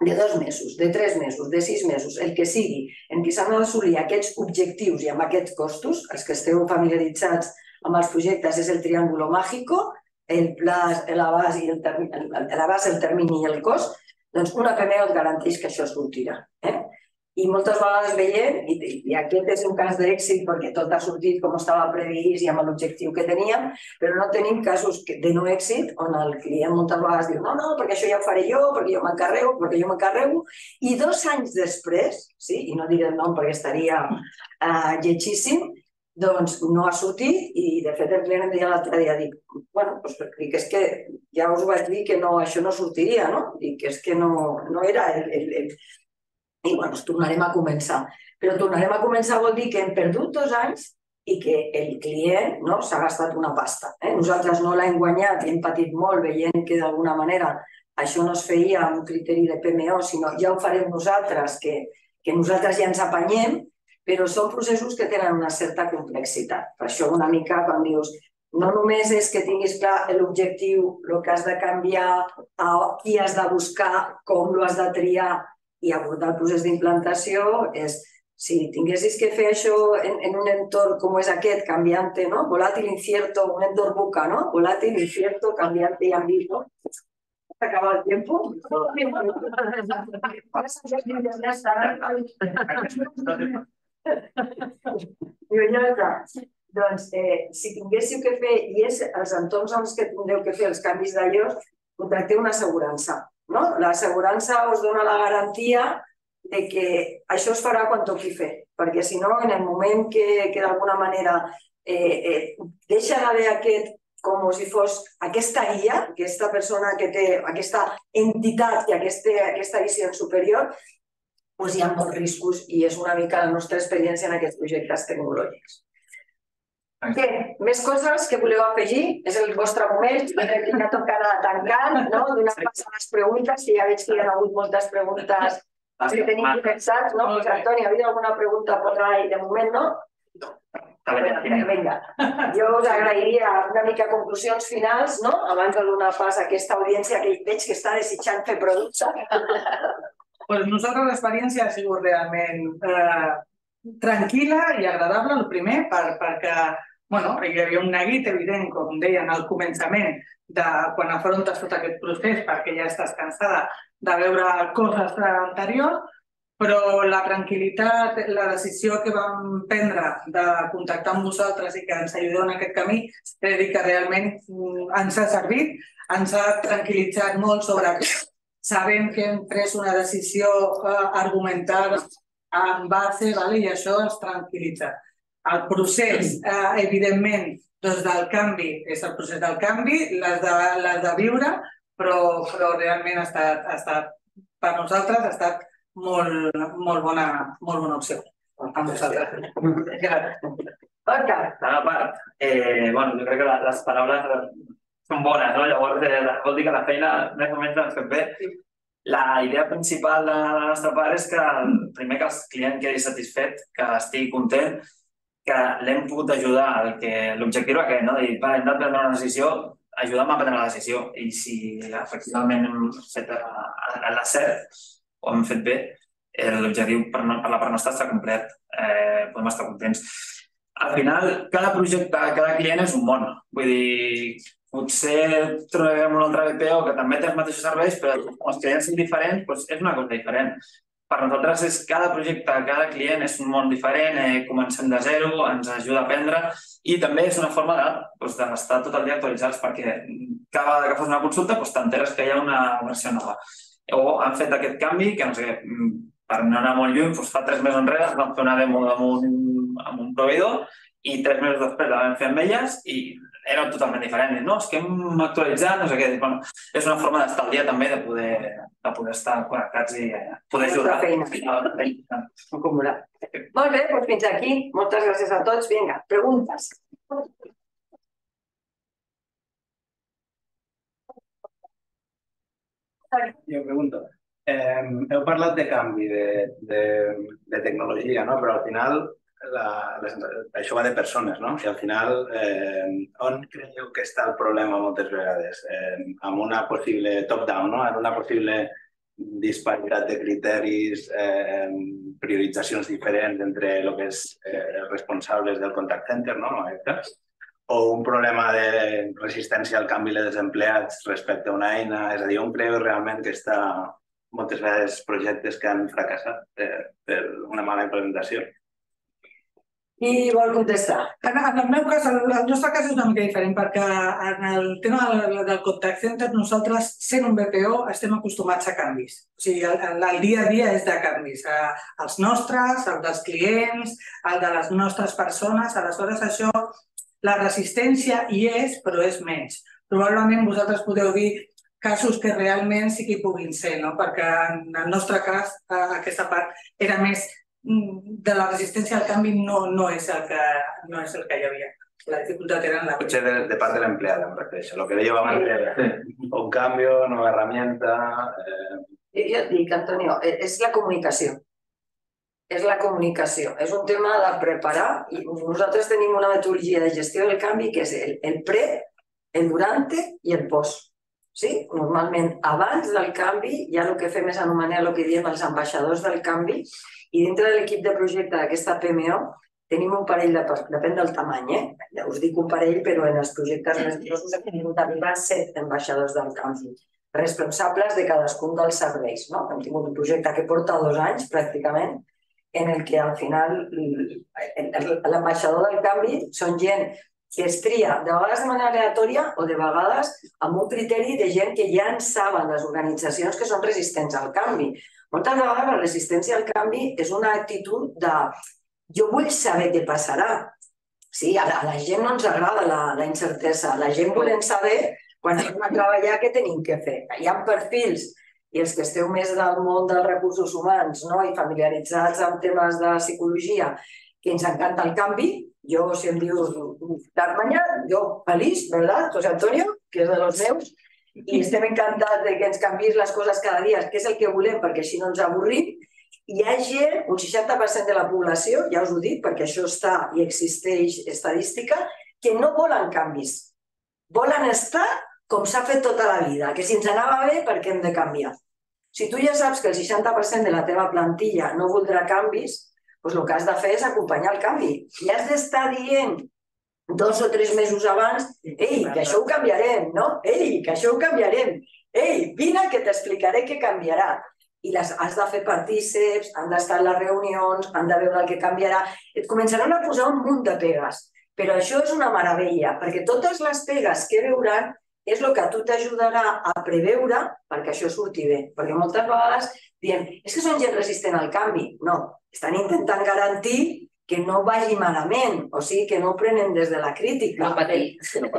de dos mesos, de tres mesos, de sis mesos, el que sigui, en què s'han d'assolir aquests objectius i amb aquests costos, els que esteu familiaritzats amb els projectes és el triángulo mágico, el pla, l'abast, el, el termini i el cost, doncs una P M E et garanteix que això sortirà. Eh? I moltes vegades veiem, i, i aquest és un cas d'èxit perquè tot ha sortit com estava previst i amb l'objectiu que teníem, però no tenim casos de no èxit on el client moltes vegades diu no, no, perquè això ja ho faré jo, perquè jo m'encarrego, perquè jo m'encarrego, i dos anys després, sí, i no diré el nom perquè estaria uh, lletjíssim, doncs no ha sortit i de fet el client em deia l'altre dia, dic, bueno, doncs dic, és que ja us vaig dir que no, això no sortiria, no? Dic, és que no, no era el... el, el... I bueno, tornarem a començar. Però tornarem a començar vol dir que hem perdut dos anys i que el client no, s'ha gastat una pasta. Eh? Nosaltres no l'hem guanyat i hem patit molt veient que d'alguna manera això no es feia amb un criteri de P M O, sinó ja ho farem nosaltres, que, que nosaltres ja ens apanyem, però són processos que tenen una certa complexitat. Per això una mica quan dius no només és que tinguis clar l'objectiu, el que has de canviar, a qui has de buscar, com l'has de triar, i abordar el procés d'implantació és, si tinguessis que fer això en, en un entorn com és aquest, canviante, no? Volàtil, incierto, un entorn buca, no? Volàtil, incierto, canviante i ambiguo. ¿Se acaba el tiempo? Diu, ja està. Doncs, eh, si tinguéssiu que fer, i és els entorns en els que tindreu que fer els canvis d'allò, contracteu una assegurança. No? L'assegurança us dona la garantia de que això es farà quan toqui fer, perquè si no, en el moment que, que d'alguna manera eh, eh, deixa d'haver aquest, com si fos aquesta guia, aquesta persona que té aquesta entitat i aquesta, aquesta visió superior, doncs hi ha molts riscos i és una mica la nostra experiència en aquests projectes tecnològics. Bé, més coses que voleu afegir? És el vostre moment, crec que ja tocarà tancant, no? Donar pas a les preguntes, que ja veig que hi ha hagut moltes preguntes que tenim pensats, no? Pues, Antoni, ha habido alguna pregunta por ahí de moment, no? Vinga, jo us agrairia una mica conclusions finals, no? Abans de donar pas a aquesta audiència que veig que està desitjant fer producte. Pues nosaltres l'experiència ha sigut realment eh, tranquil·la i agradable, el primer, per, perquè bueno, hi havia un neguit evident, com deien al començament, de quan afrontes tot aquest procés perquè ja estàs cansada de veure coses anteriors, però la tranquil·litat, la decisió que vam prendre de contactar amb vosaltres i que ens ajudeu en aquest camí, he de dir que realment ens ha servit, ens ha tranquil·litzat molt sobre que sabem que hem pres una decisió eh, argumentada en base, vale? I això ens tranquil·litza. El procés, eh, evidentment, doncs del canvi, és el procés del canvi, l'has de, l'has de viure, però, però realment ha estat, ha estat, per nosaltres ha estat molt, molt, bona, molt bona opció. A vosaltres. Gràcies. A part, eh, bueno, jo crec que les paraules són bones, no? Llavors eh, vol dir que la feina més o menys ens fet bé. La idea principal de la nostra part és que primer que el client quedi satisfet, que estigui content, que l'hem pogut ajudar, l'objectiu era aquest, no? Dir, hem de prendre una decisió, ajuda'm a prendre la decisió. I si efectivament hem fet l'acert o hem fet bé, l'objectiu per la part nostra està complet, eh, podem estar contents. Al final, cada projecte, cada client és un món. Vull dir, potser trobem un altre B P O que també té els mateixos serveis, però els clients són diferents, doncs és una cosa diferent. Per nosaltres, és cada projecte, cada client és un món diferent, eh, comencem de zero, ens ajuda a aprendre i també és una forma d'estar doncs, tot el dia actualitzats perquè cada vegada que fas una consulta doncs, t'enteres que hi ha una versió nova. O han fet aquest canvi que, no sé què, per no anar molt lluny, doncs, fa tres mesos enrere vam fer una demo amb un, amb un proveïdor i tres mesos després la vam fer amb elles i era totalment diferent. No, és que hem actualitzat, no sé què. Bueno, és una forma d'estar al dia també, de poder, de poder estar connectats i poder ajudar. Acumular. Molt bé, doncs fins aquí. Moltes gràcies a tots. Vinga, preguntes. Jo pregunto. Eh, heu parlat de canvi de, de, de tecnologia, no? Però al final La, les, això va de persones, no? I al final, eh, on creieu que està el problema moltes vegades? Eh, amb una possible top-down, no? En una possible disparitat de criteris, eh, prioritzacions diferents entre el que és eh, els responsables del contact center, no? En aquest cas, o un problema de resistència al canvi dels empleats respecte a una eina. És a dir, on creu realment que està moltes vegades projectes que han fracassat per, per una mala implementació? Qui vol contestar? En, en el meu cas, el, el nostre cas és una mica diferent perquè en el tema del, del contact center nosaltres, sent un B P O, estem acostumats a canvis. O sigui, el, el, el dia a dia és de canvis. Eh, els nostres, el dels clients, el de les nostres persones. Aleshores, això, la resistència hi és, però és menys. Probablement vosaltres podeu dir casos que realment sí que hi puguin ser, no? Perquè en el nostre cas, eh, aquesta part era més de la resistència al canvi no, no, és el que, no és el que hi havia. La dificultat era en la... Potser de, de part de l'empleat, em refereixo. Lo que dèieu abans era un canvi, nova herramienta... Eh... Jo et dic, Antonio, és la comunicació. És la comunicació. És un tema de preparar i nosaltres tenim una metodologia de gestió del canvi que és el, el pre, el durante i el post. Sí? Normalment, abans del canvi, ja el que fem és anomenar el que diem els ambaixadors del canvi. I dintre de l'equip de projecte d'aquesta P M O tenim un parell, de, depèn del tamany, eh? Ja us dic un parell, però en els projectes més grossos hem tingut d'arribar a set ambaixadors del canvi, responsables de cadascun dels serveis. No? Hem tingut un projecte que porta dos anys, pràcticament, en el que al final l'ambaixador del canvi són gent que es tria de vegades de manera aleatòria o de vegades amb un criteri de gent que ja en saben les organitzacions que són resistents al canvi. Moltes vegades la resistència al canvi és una actitud de jo vull saber què passarà. Sí, a la, a la gent no ens agrada la, la incertesa. La gent volem saber quan anem a treballar què tenim que fer. Hi ha perfils, i els que esteu més del món dels recursos humans, no? I familiaritzats amb temes de psicologia, que ens encanta el canvi. Jo, si em dius Carmanya, jo feliç, ¿verdad? José Antonio, que és de los meus, i estem encantats de que ens canviïs les coses cada dia, que és el que volem, perquè així no ens avorrim. Hi ha gent, un seixanta per cent de la població, ja us ho dic, perquè això està i existeix estadística, que no volen canvis. Volen estar com s'ha fet tota la vida, que si ens anava bé, per què hem de canviar? Si tu ja saps que el seixanta per cent de la teva plantilla no voldrà canvis, doncs el que has de fer és acompanyar el canvi. I has d'estar dient dos o tres mesos abans, ei, que això ho canviarem, no? Ei, que això ho canviarem. Ei, vine que t'explicaré què canviarà. I les has de fer partíceps, han d'estar a les reunions, han de veure el que canviarà. Et començaran a posar un munt de pegues. Però això és una meravella, perquè totes les pegues que veuran és el que a tu t'ajudarà a preveure perquè això surti bé. Perquè moltes vegades diem, és que són gent resistent al canvi. No, estan intentant garantir que no vagi malament, o sigui, que no ho prenen des de la crítica. No patir.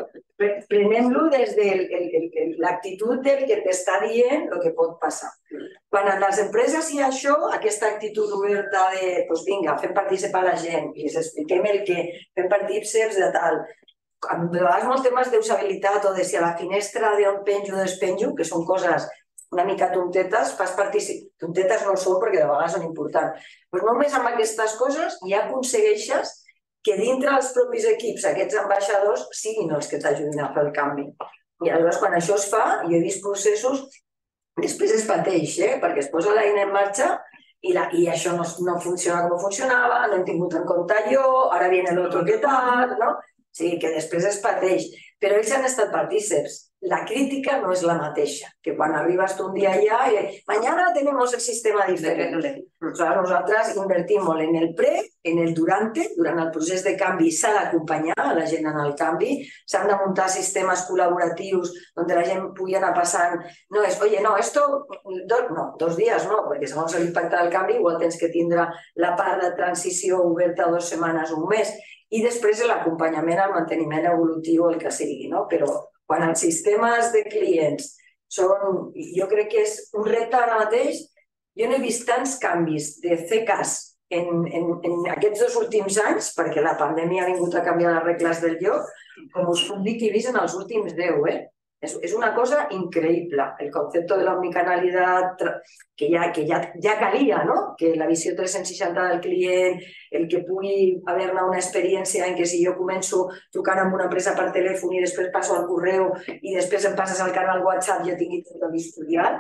Prenem-lo des de l'actitud del que t'està dient el que pot passar. Quan en les empreses hi ha això, aquesta actitud oberta de, doncs vinga, fem participar la gent, i els expliquem el que, fem partíceps de tal. A vegades molt temes d'usabilitat o de si a la finestra d'on penjo o despenjo, que són coses una mica tontetes, fas participar. Tontetes no ho són perquè de vegades són importants. Però només amb aquestes coses ja aconsegueixes que dintre dels propis equips aquests ambaixadors siguin els que t'ajudin a fer el canvi. I llavors quan això es fa, jo he vist processos, després es pateix, eh? Perquè es posa l'eina en marxa i, la, i això no, no funciona com funcionava, no hem tingut en compte jo, ara viene l'altre que tal, no? O sigui, que després es pateix. Però ells han estat partíceps. La crítica no és la mateixa, que quan arribes tu un dia allà i mañana tenemos el sistema diferente. Nosaltres invertim molt en el pre, en el durante, durant el procés de canvi s'ha d'acompanyar a la gent en el canvi, s'han de muntar sistemes col·laboratius on la gent pugui anar passant, no és, oye, no, esto, do, no, dos dies no, perquè segons l'impacte del canvi igual tens que tindre la part de transició oberta dues setmanes o un mes, i després l'acompanyament al manteniment evolutiu, el que sigui, no? Però quan els sistemes de clients són, jo crec que és un repte ara mateix, jo no he vist tants canvis de C C A S en, en, en aquests dos últims anys, perquè la pandèmia ha vingut a canviar les regles del joc, com us puc dir que he vist en els últims deu, eh? És, és una cosa increïble, el concepte de l'omnicanalitat que, ja, que ja, ja calia, no? Que la visió tres-cents seixanta del client, el que pugui haver-ne una experiència en què si jo començo trucant amb una empresa per telèfon i després passo al correu i després em passes al canal WhatsApp i ja tingui tot l'historial,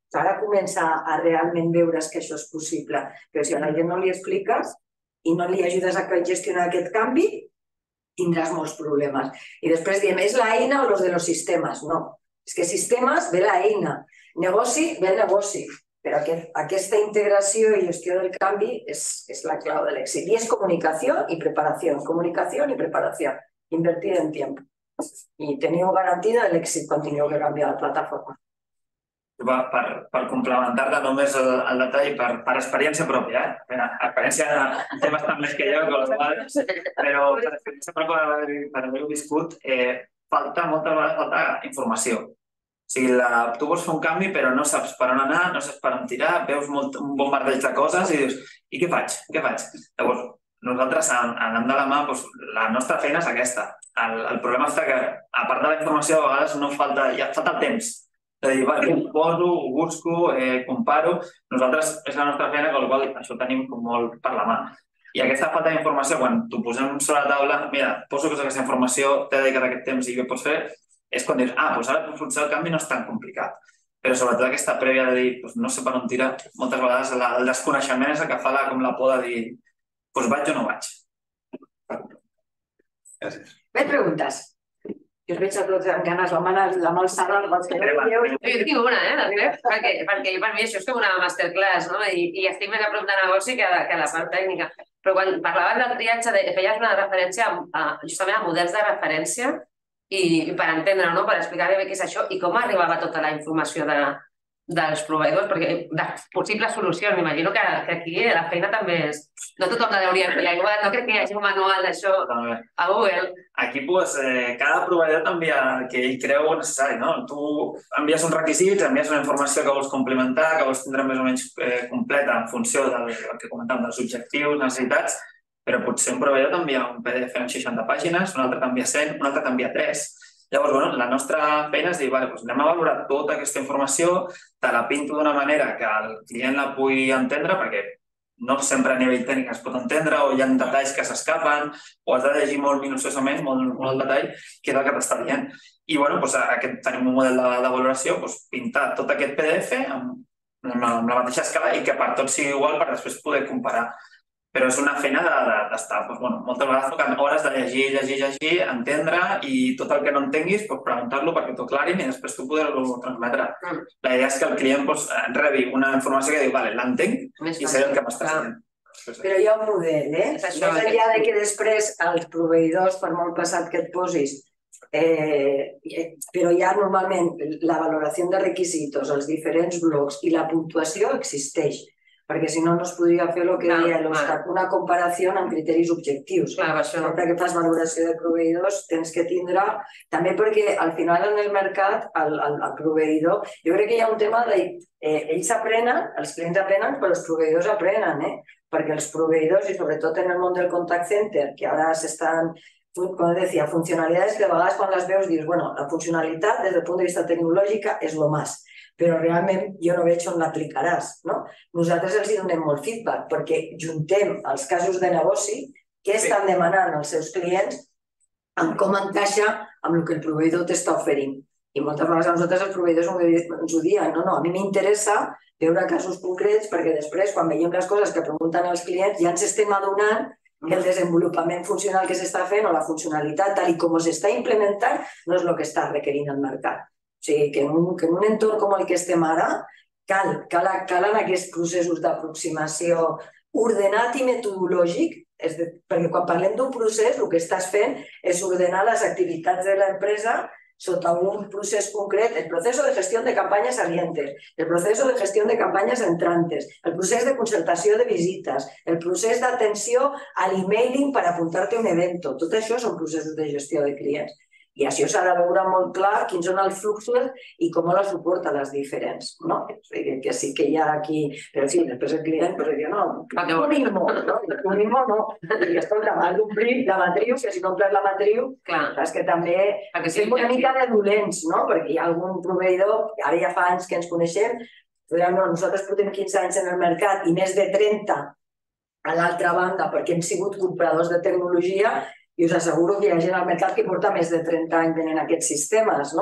Ara comença a realment veure's que això és possible. Però si a la gent no li expliques i no li ajudes a gestionar aquest canvi, tindràs molts problemes. I després diem, és l'eina o los de los sistemes? No. És que sistemes ve l'eina. Negoci ve el negoci. Però aquesta integració i gestió del canvi és la clau de l'èxit. I és comunicació i preparació. Comunicació i preparació. Invertir en temps. I teniu garantida l'èxit quan tingueu que canviar la plataforma. Per complementar-te només el detall per experiència pròpia, eh? Experiència en temes tan més que jo, però per experiència pròpia, per haver-ho viscut, falta moltes vegades falta informació. O sigui, tu vols fer un canvi però no saps per on anar, no saps per on tirar, veus un bombardeig de coses i dius, i què faig? Què faig? Llavors, nosaltres, anant de la mà, la nostra feina és aquesta. El problema és que, a part de la informació, a vegades no falta, ja falta el temps. És a dir, ho poso, ho busco, comparo. Nosaltres és la nostra feina, amb la qual això ho tenim molt per la mà. I aquesta falta d'informació, quan t'ho posem sobre la taula, mira, poso aquesta informació, t'he dedicat aquest temps i què pots fer, és quan dius, ah, doncs ara potser el canvi no és tan complicat. Però sobretot aquesta prèvia de dir, no sé per on tirar, moltes vegades el desconeixement és el que fa com la por de dir, doncs vaig o no vaig. Gràcies. Més preguntes? Jo us veig a tots amb ganes, la mà alçada, els que no veieu. Jo tinc una, eh, perquè per mi això és com una masterclass, no? I estic més a prop de negoci que a la part tècnica. Però quan parlaves del triatge, feies una referència justament a models de referència i per entendre, per explicar bé què és això i com arribava tota la informació dels proveïdors, perquè de possibles solucions, m'imagino que aquí la feina també és... No tothom la hauria de fer igual, no crec que hi hagi un manual d'això a Google. Aquí, cada proveïdor t'envia el que ell creu necessari, no? Tu envies uns requisits, envies una informació que vols complementar, que vols tindre més o menys completa en funció del que comentàvem, dels objectius, necessitats, però potser un proveïdor t'envia un P D F amb seixanta pàgines, un altre t'envia cent, un altre t'envia tres. Llavors, la nostra feina és dir, anem a valorar tota aquesta informació, te la pinto d'una manera que el client la pugui entendre, perquè no sempre a nivell tècnic es pot entendre, o hi ha detalls que s'escapen, o has de llegir molt minuciosament, molt el detall, que és el que t'està dient. I tenim un model de valoració, pintar tot aquest P D F amb la mateixa escala i que per tot sigui igual per després poder comparar. Però és una feina d'estar, moltes vegades tocant hores de llegir, llegir, llegir, entendre i tot el que no entenguis, preguntar-lo perquè t'ho aclarin i després tu poder-lo transmetre. La idea és que el client rebi una informació que diu, vale, l'entenc i sé el que m'estàs dient. Però hi ha un model, eh? Més enllà de que després els proveïdors, per molt passat que et posis, però ja normalment la valoració de requisitos, els diferents blocs i la puntuació existeix. Perquè si no, no es podria fer el que deia l'Eurostat, una comparació amb criteris objectius. Sempre que fas valoració de proveïdors tens que tindre... També perquè al final en el mercat, el proveïdor... Jo crec que hi ha un tema de... Ells aprenen, els clients aprenen, però els proveïdors aprenen, perquè els proveïdors, i sobretot en el món del contact center, que ara s'estan... Com deia, funcionalitats que a vegades quan les veus dius, bueno, la funcionalitat des del punt de vista tecnològic és lo más, però realment jo no veig on l'aplicaràs, no? Nosaltres els donem molt feedback perquè juntem els casos de negoci que estan demanant als seus clients amb com encaixa amb el que el proveïdor t'està oferint. I moltes vegades a nosaltres els proveïdors ens ho diuen, no, no, a mi m'interessa veure casos concrets perquè després quan veiem les coses que pregunten els clients ja ens estem adonant que el desenvolupament funcional que s'està fent o la funcionalitat tal com s'està implementant no és el que està requerint el mercat. O sigui, que en un entorn com el que estem ara calen aquests processos d'aproximació ordenat i metodològic, perquè quan parlem d'un procés el que estàs fent és ordenar les activitats de l'empresa sota un procés concret, el proceso de gestión de campañas salientes, el proceso de gestión de campañas entrantes, el procés de concertació de visites, el procés d'atenció a l'emailing per apuntar-te a un evento. Tot això són processos de gestió de clients. I això s'ha de veure molt clar quins són els fluxos i com la suporta les diferents. Que sí que hi ha aquí... Però sí, després el client diu, no, un IMO, no? Un IMO no. I escolta, has d'omplir la matriu, que si no omples la matriu, és que també és una mica de dolents, no? Perquè hi ha algun proveïdor, ara ja fa anys que ens coneixem, nosaltres portem quinze anys en el mercat i més de trenta a l'altra banda perquè hem sigut compradors de tecnologia. I us asseguro que hi ha gent al mercat que porta més de trenta anys venent aquests sistemes, no?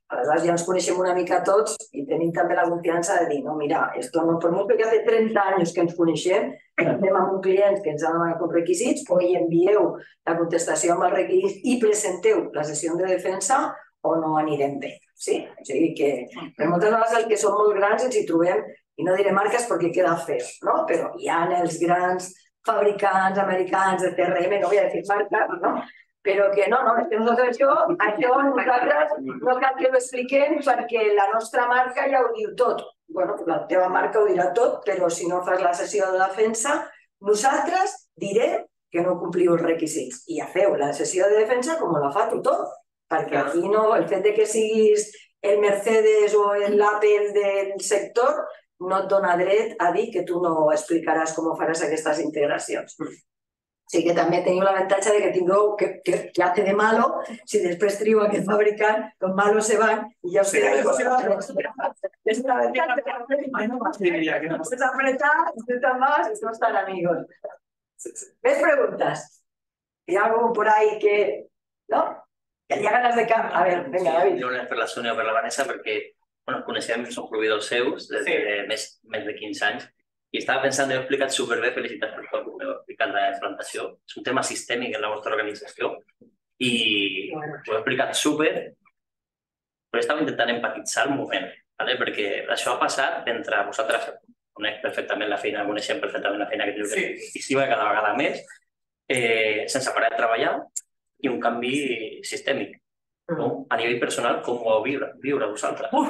aleshores ja ens coneixem una mica tots i tenim també la confiança de dir, no, mira, esto no, por mucho que hace trenta anys que ens coneixem, anem amb un client que ens ha demanat uns requisits, o hi envieu la contestació amb els requisits i presenteu la sessió de defensa o no anirem bé. Sí? O sigui que per moltes vegades el que som molt grans ens hi trobem, i no diré marques perquè queda feo, no? Però hi ha els grans fabricants americans de C R M, no vull dir marques, no? Però que no, no, és que nosaltres això, això nosaltres no cal que ho expliquem perquè la nostra marca ja ho diu tot. Bueno, la teva marca ho dirà tot, però si no fas la sessió de defensa, nosaltres direm que no compliu els requisits. I ja feu la sessió de defensa com la fa tothom, perquè aquí no, el fet de que siguis el Mercedes o l'Apple del sector no et dona dret a dir que tu no explicaràs com faràs aquestes integracions. Sí que també teniu l'avantatge de que tingueu que, que, que hace de malo, si després trio aquest fabricant, los malos se van i ja us queda és una ventaja. Puedes apretar, disfrutan más y no están amigos. ¿Ves preguntas? ¿Hay algo por ahí que... no? Que hi ha ganes de cap? A veure, vinga, David. Jo per la Sònia o per la Vanessa perquè bueno, coneixem, som proveïdors seus des de sí. més, més de quinze anys i estava pensant, he explicat superbé, felicitats per tot el que heu explicat la implantació. És un tema sistèmic en la vostra organització i bueno. Ho he explicat super, però estava intentant empatitzar el moment, ¿vale? Perquè això ha passat mentre vosaltres conec perfectament la feina, coneixem perfectament la feina que teniu sí. Que cada vegada més, eh, sense parar de treballar i un canvi sistèmic. No? A nivell personal, com ho heu viure, viure vosaltres? Uf!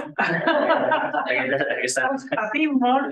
Patim molt.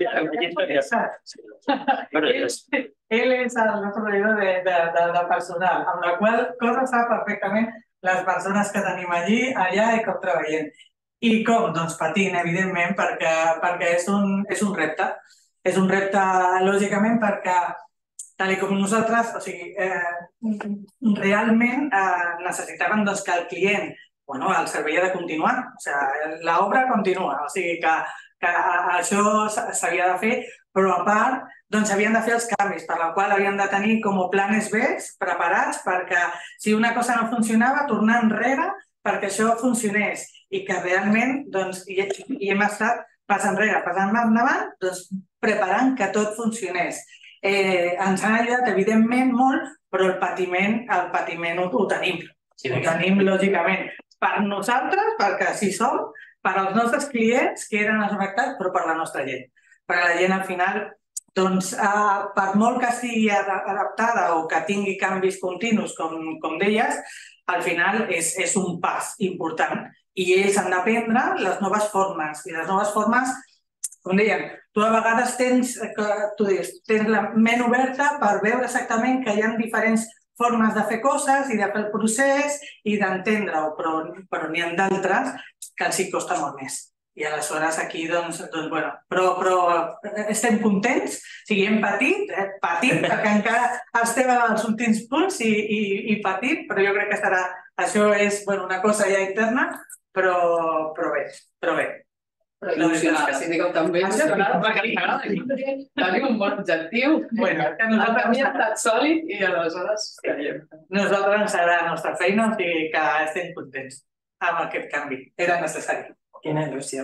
Ell és el nostre proveïdor de, de, de, de personal, amb la qual cosa sap perfectament les persones que tenim allí, allà i com treballem. I com? Doncs patint, evidentment, perquè, perquè és, un, és un repte. És un repte, lògicament, perquè tal com nosaltres, o sigui, eh, realment eh, necessitàvem doncs, que el client, bueno, el servei ha de continuar, o sigui, l'obra continua, o sigui que, que això s'havia de fer, però a part doncs havien de fer els canvis, per la qual havien de tenir com planes B preparats perquè si una cosa no funcionava, tornar enrere perquè això funcionés i que realment doncs, i, i hem estat pas enrere, passant endavant, doncs, preparant que tot funcionés. Eh, ens han ajudat, evidentment, molt, però el patiment, el patiment ho, ho tenim. Sí, ho tenim, lògicament, per nosaltres, perquè així som, per als nostres clients, que eren els afectats, però per la nostra gent. Perquè la gent, al final, doncs, eh, per molt que sigui adaptada o que tingui canvis continus, com, com deies, al final és, és un pas important. I ells han d'aprendre les noves formes. I les noves formes, com dèiem, tu a vegades tens, tu dius, tens la ment oberta per veure exactament que hi ha diferents formes de fer coses i de fer el procés i d'entendre-ho, però, però n'hi ha d'altres que els hi costa molt més. I aleshores aquí, doncs, doncs bueno, però, però estem contents, o sigui, hem patit, eh, patit, perquè encara estem als últims punts i, i, i patit, però jo crec que estarà, això és bueno, una cosa ja interna, però, però bé, però bé. Però il·lusionada, si digueu també il·lusionada, perquè li agrada tenir un bon objectiu. Bueno, que el camí ha estat sòlid i aleshores creiem. Nosaltres ens agrada la nostra feina, o sigui que estem contents amb aquest canvi. Era necessari. Quina il·lusió.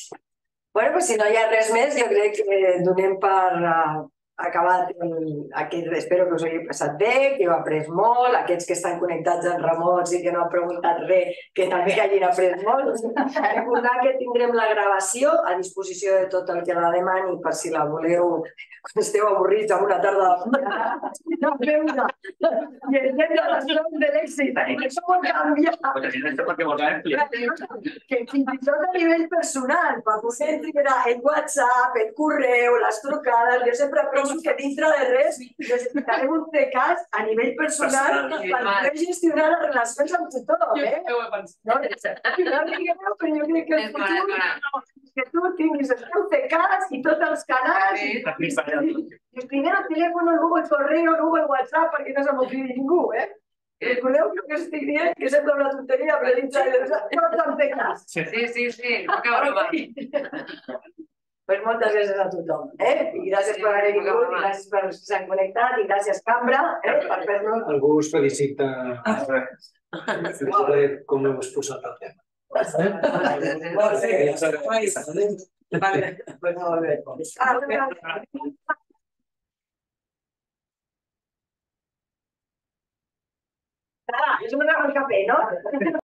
Bueno, pues si no hi ha res més, jo crec que donem per uh, acabat aquest, espero que us hagi passat bé, que heu après molt, aquests que estan connectats en remots i que no han preguntat res, que també hagin après molt. Recordar que tindrem la gravació a disposició de tot el que la demani per si la voleu, quan esteu avorrits amb una tarda de no veure i entendre les noms de l'èxit, que això vol canviar. Que fins i tot a nivell personal, per poder entrar el WhatsApp, el correu, les trucades, jo sempre penso que dintre de res necessitarem un C C A S a nivell personal per poder gestionar les relacions amb tothom. Eh? Jo ho he pensat. No, no digueu, però jo crec que el futur que tu tinguis el teu C C A S i tots els canals. El primer teléfono, luego el correo, luego el WhatsApp, perquè no se m'oblidi ningú, eh? Recordeu que estic dient que sembla una tonteria, però dintre de tots els C C A S. Sí, sí, sí, no cal broma. Pues moltes gràcies a tothom, eh? I gràcies per haver vingut, i gràcies per s'han connectat, i gràcies Cambra, eh? Per fer-nos... Algú us felicita, felicita com heu exposat el tema. Vale, Pues no volver. Ah, bueno. Nada, yo me hago el café, ¿no?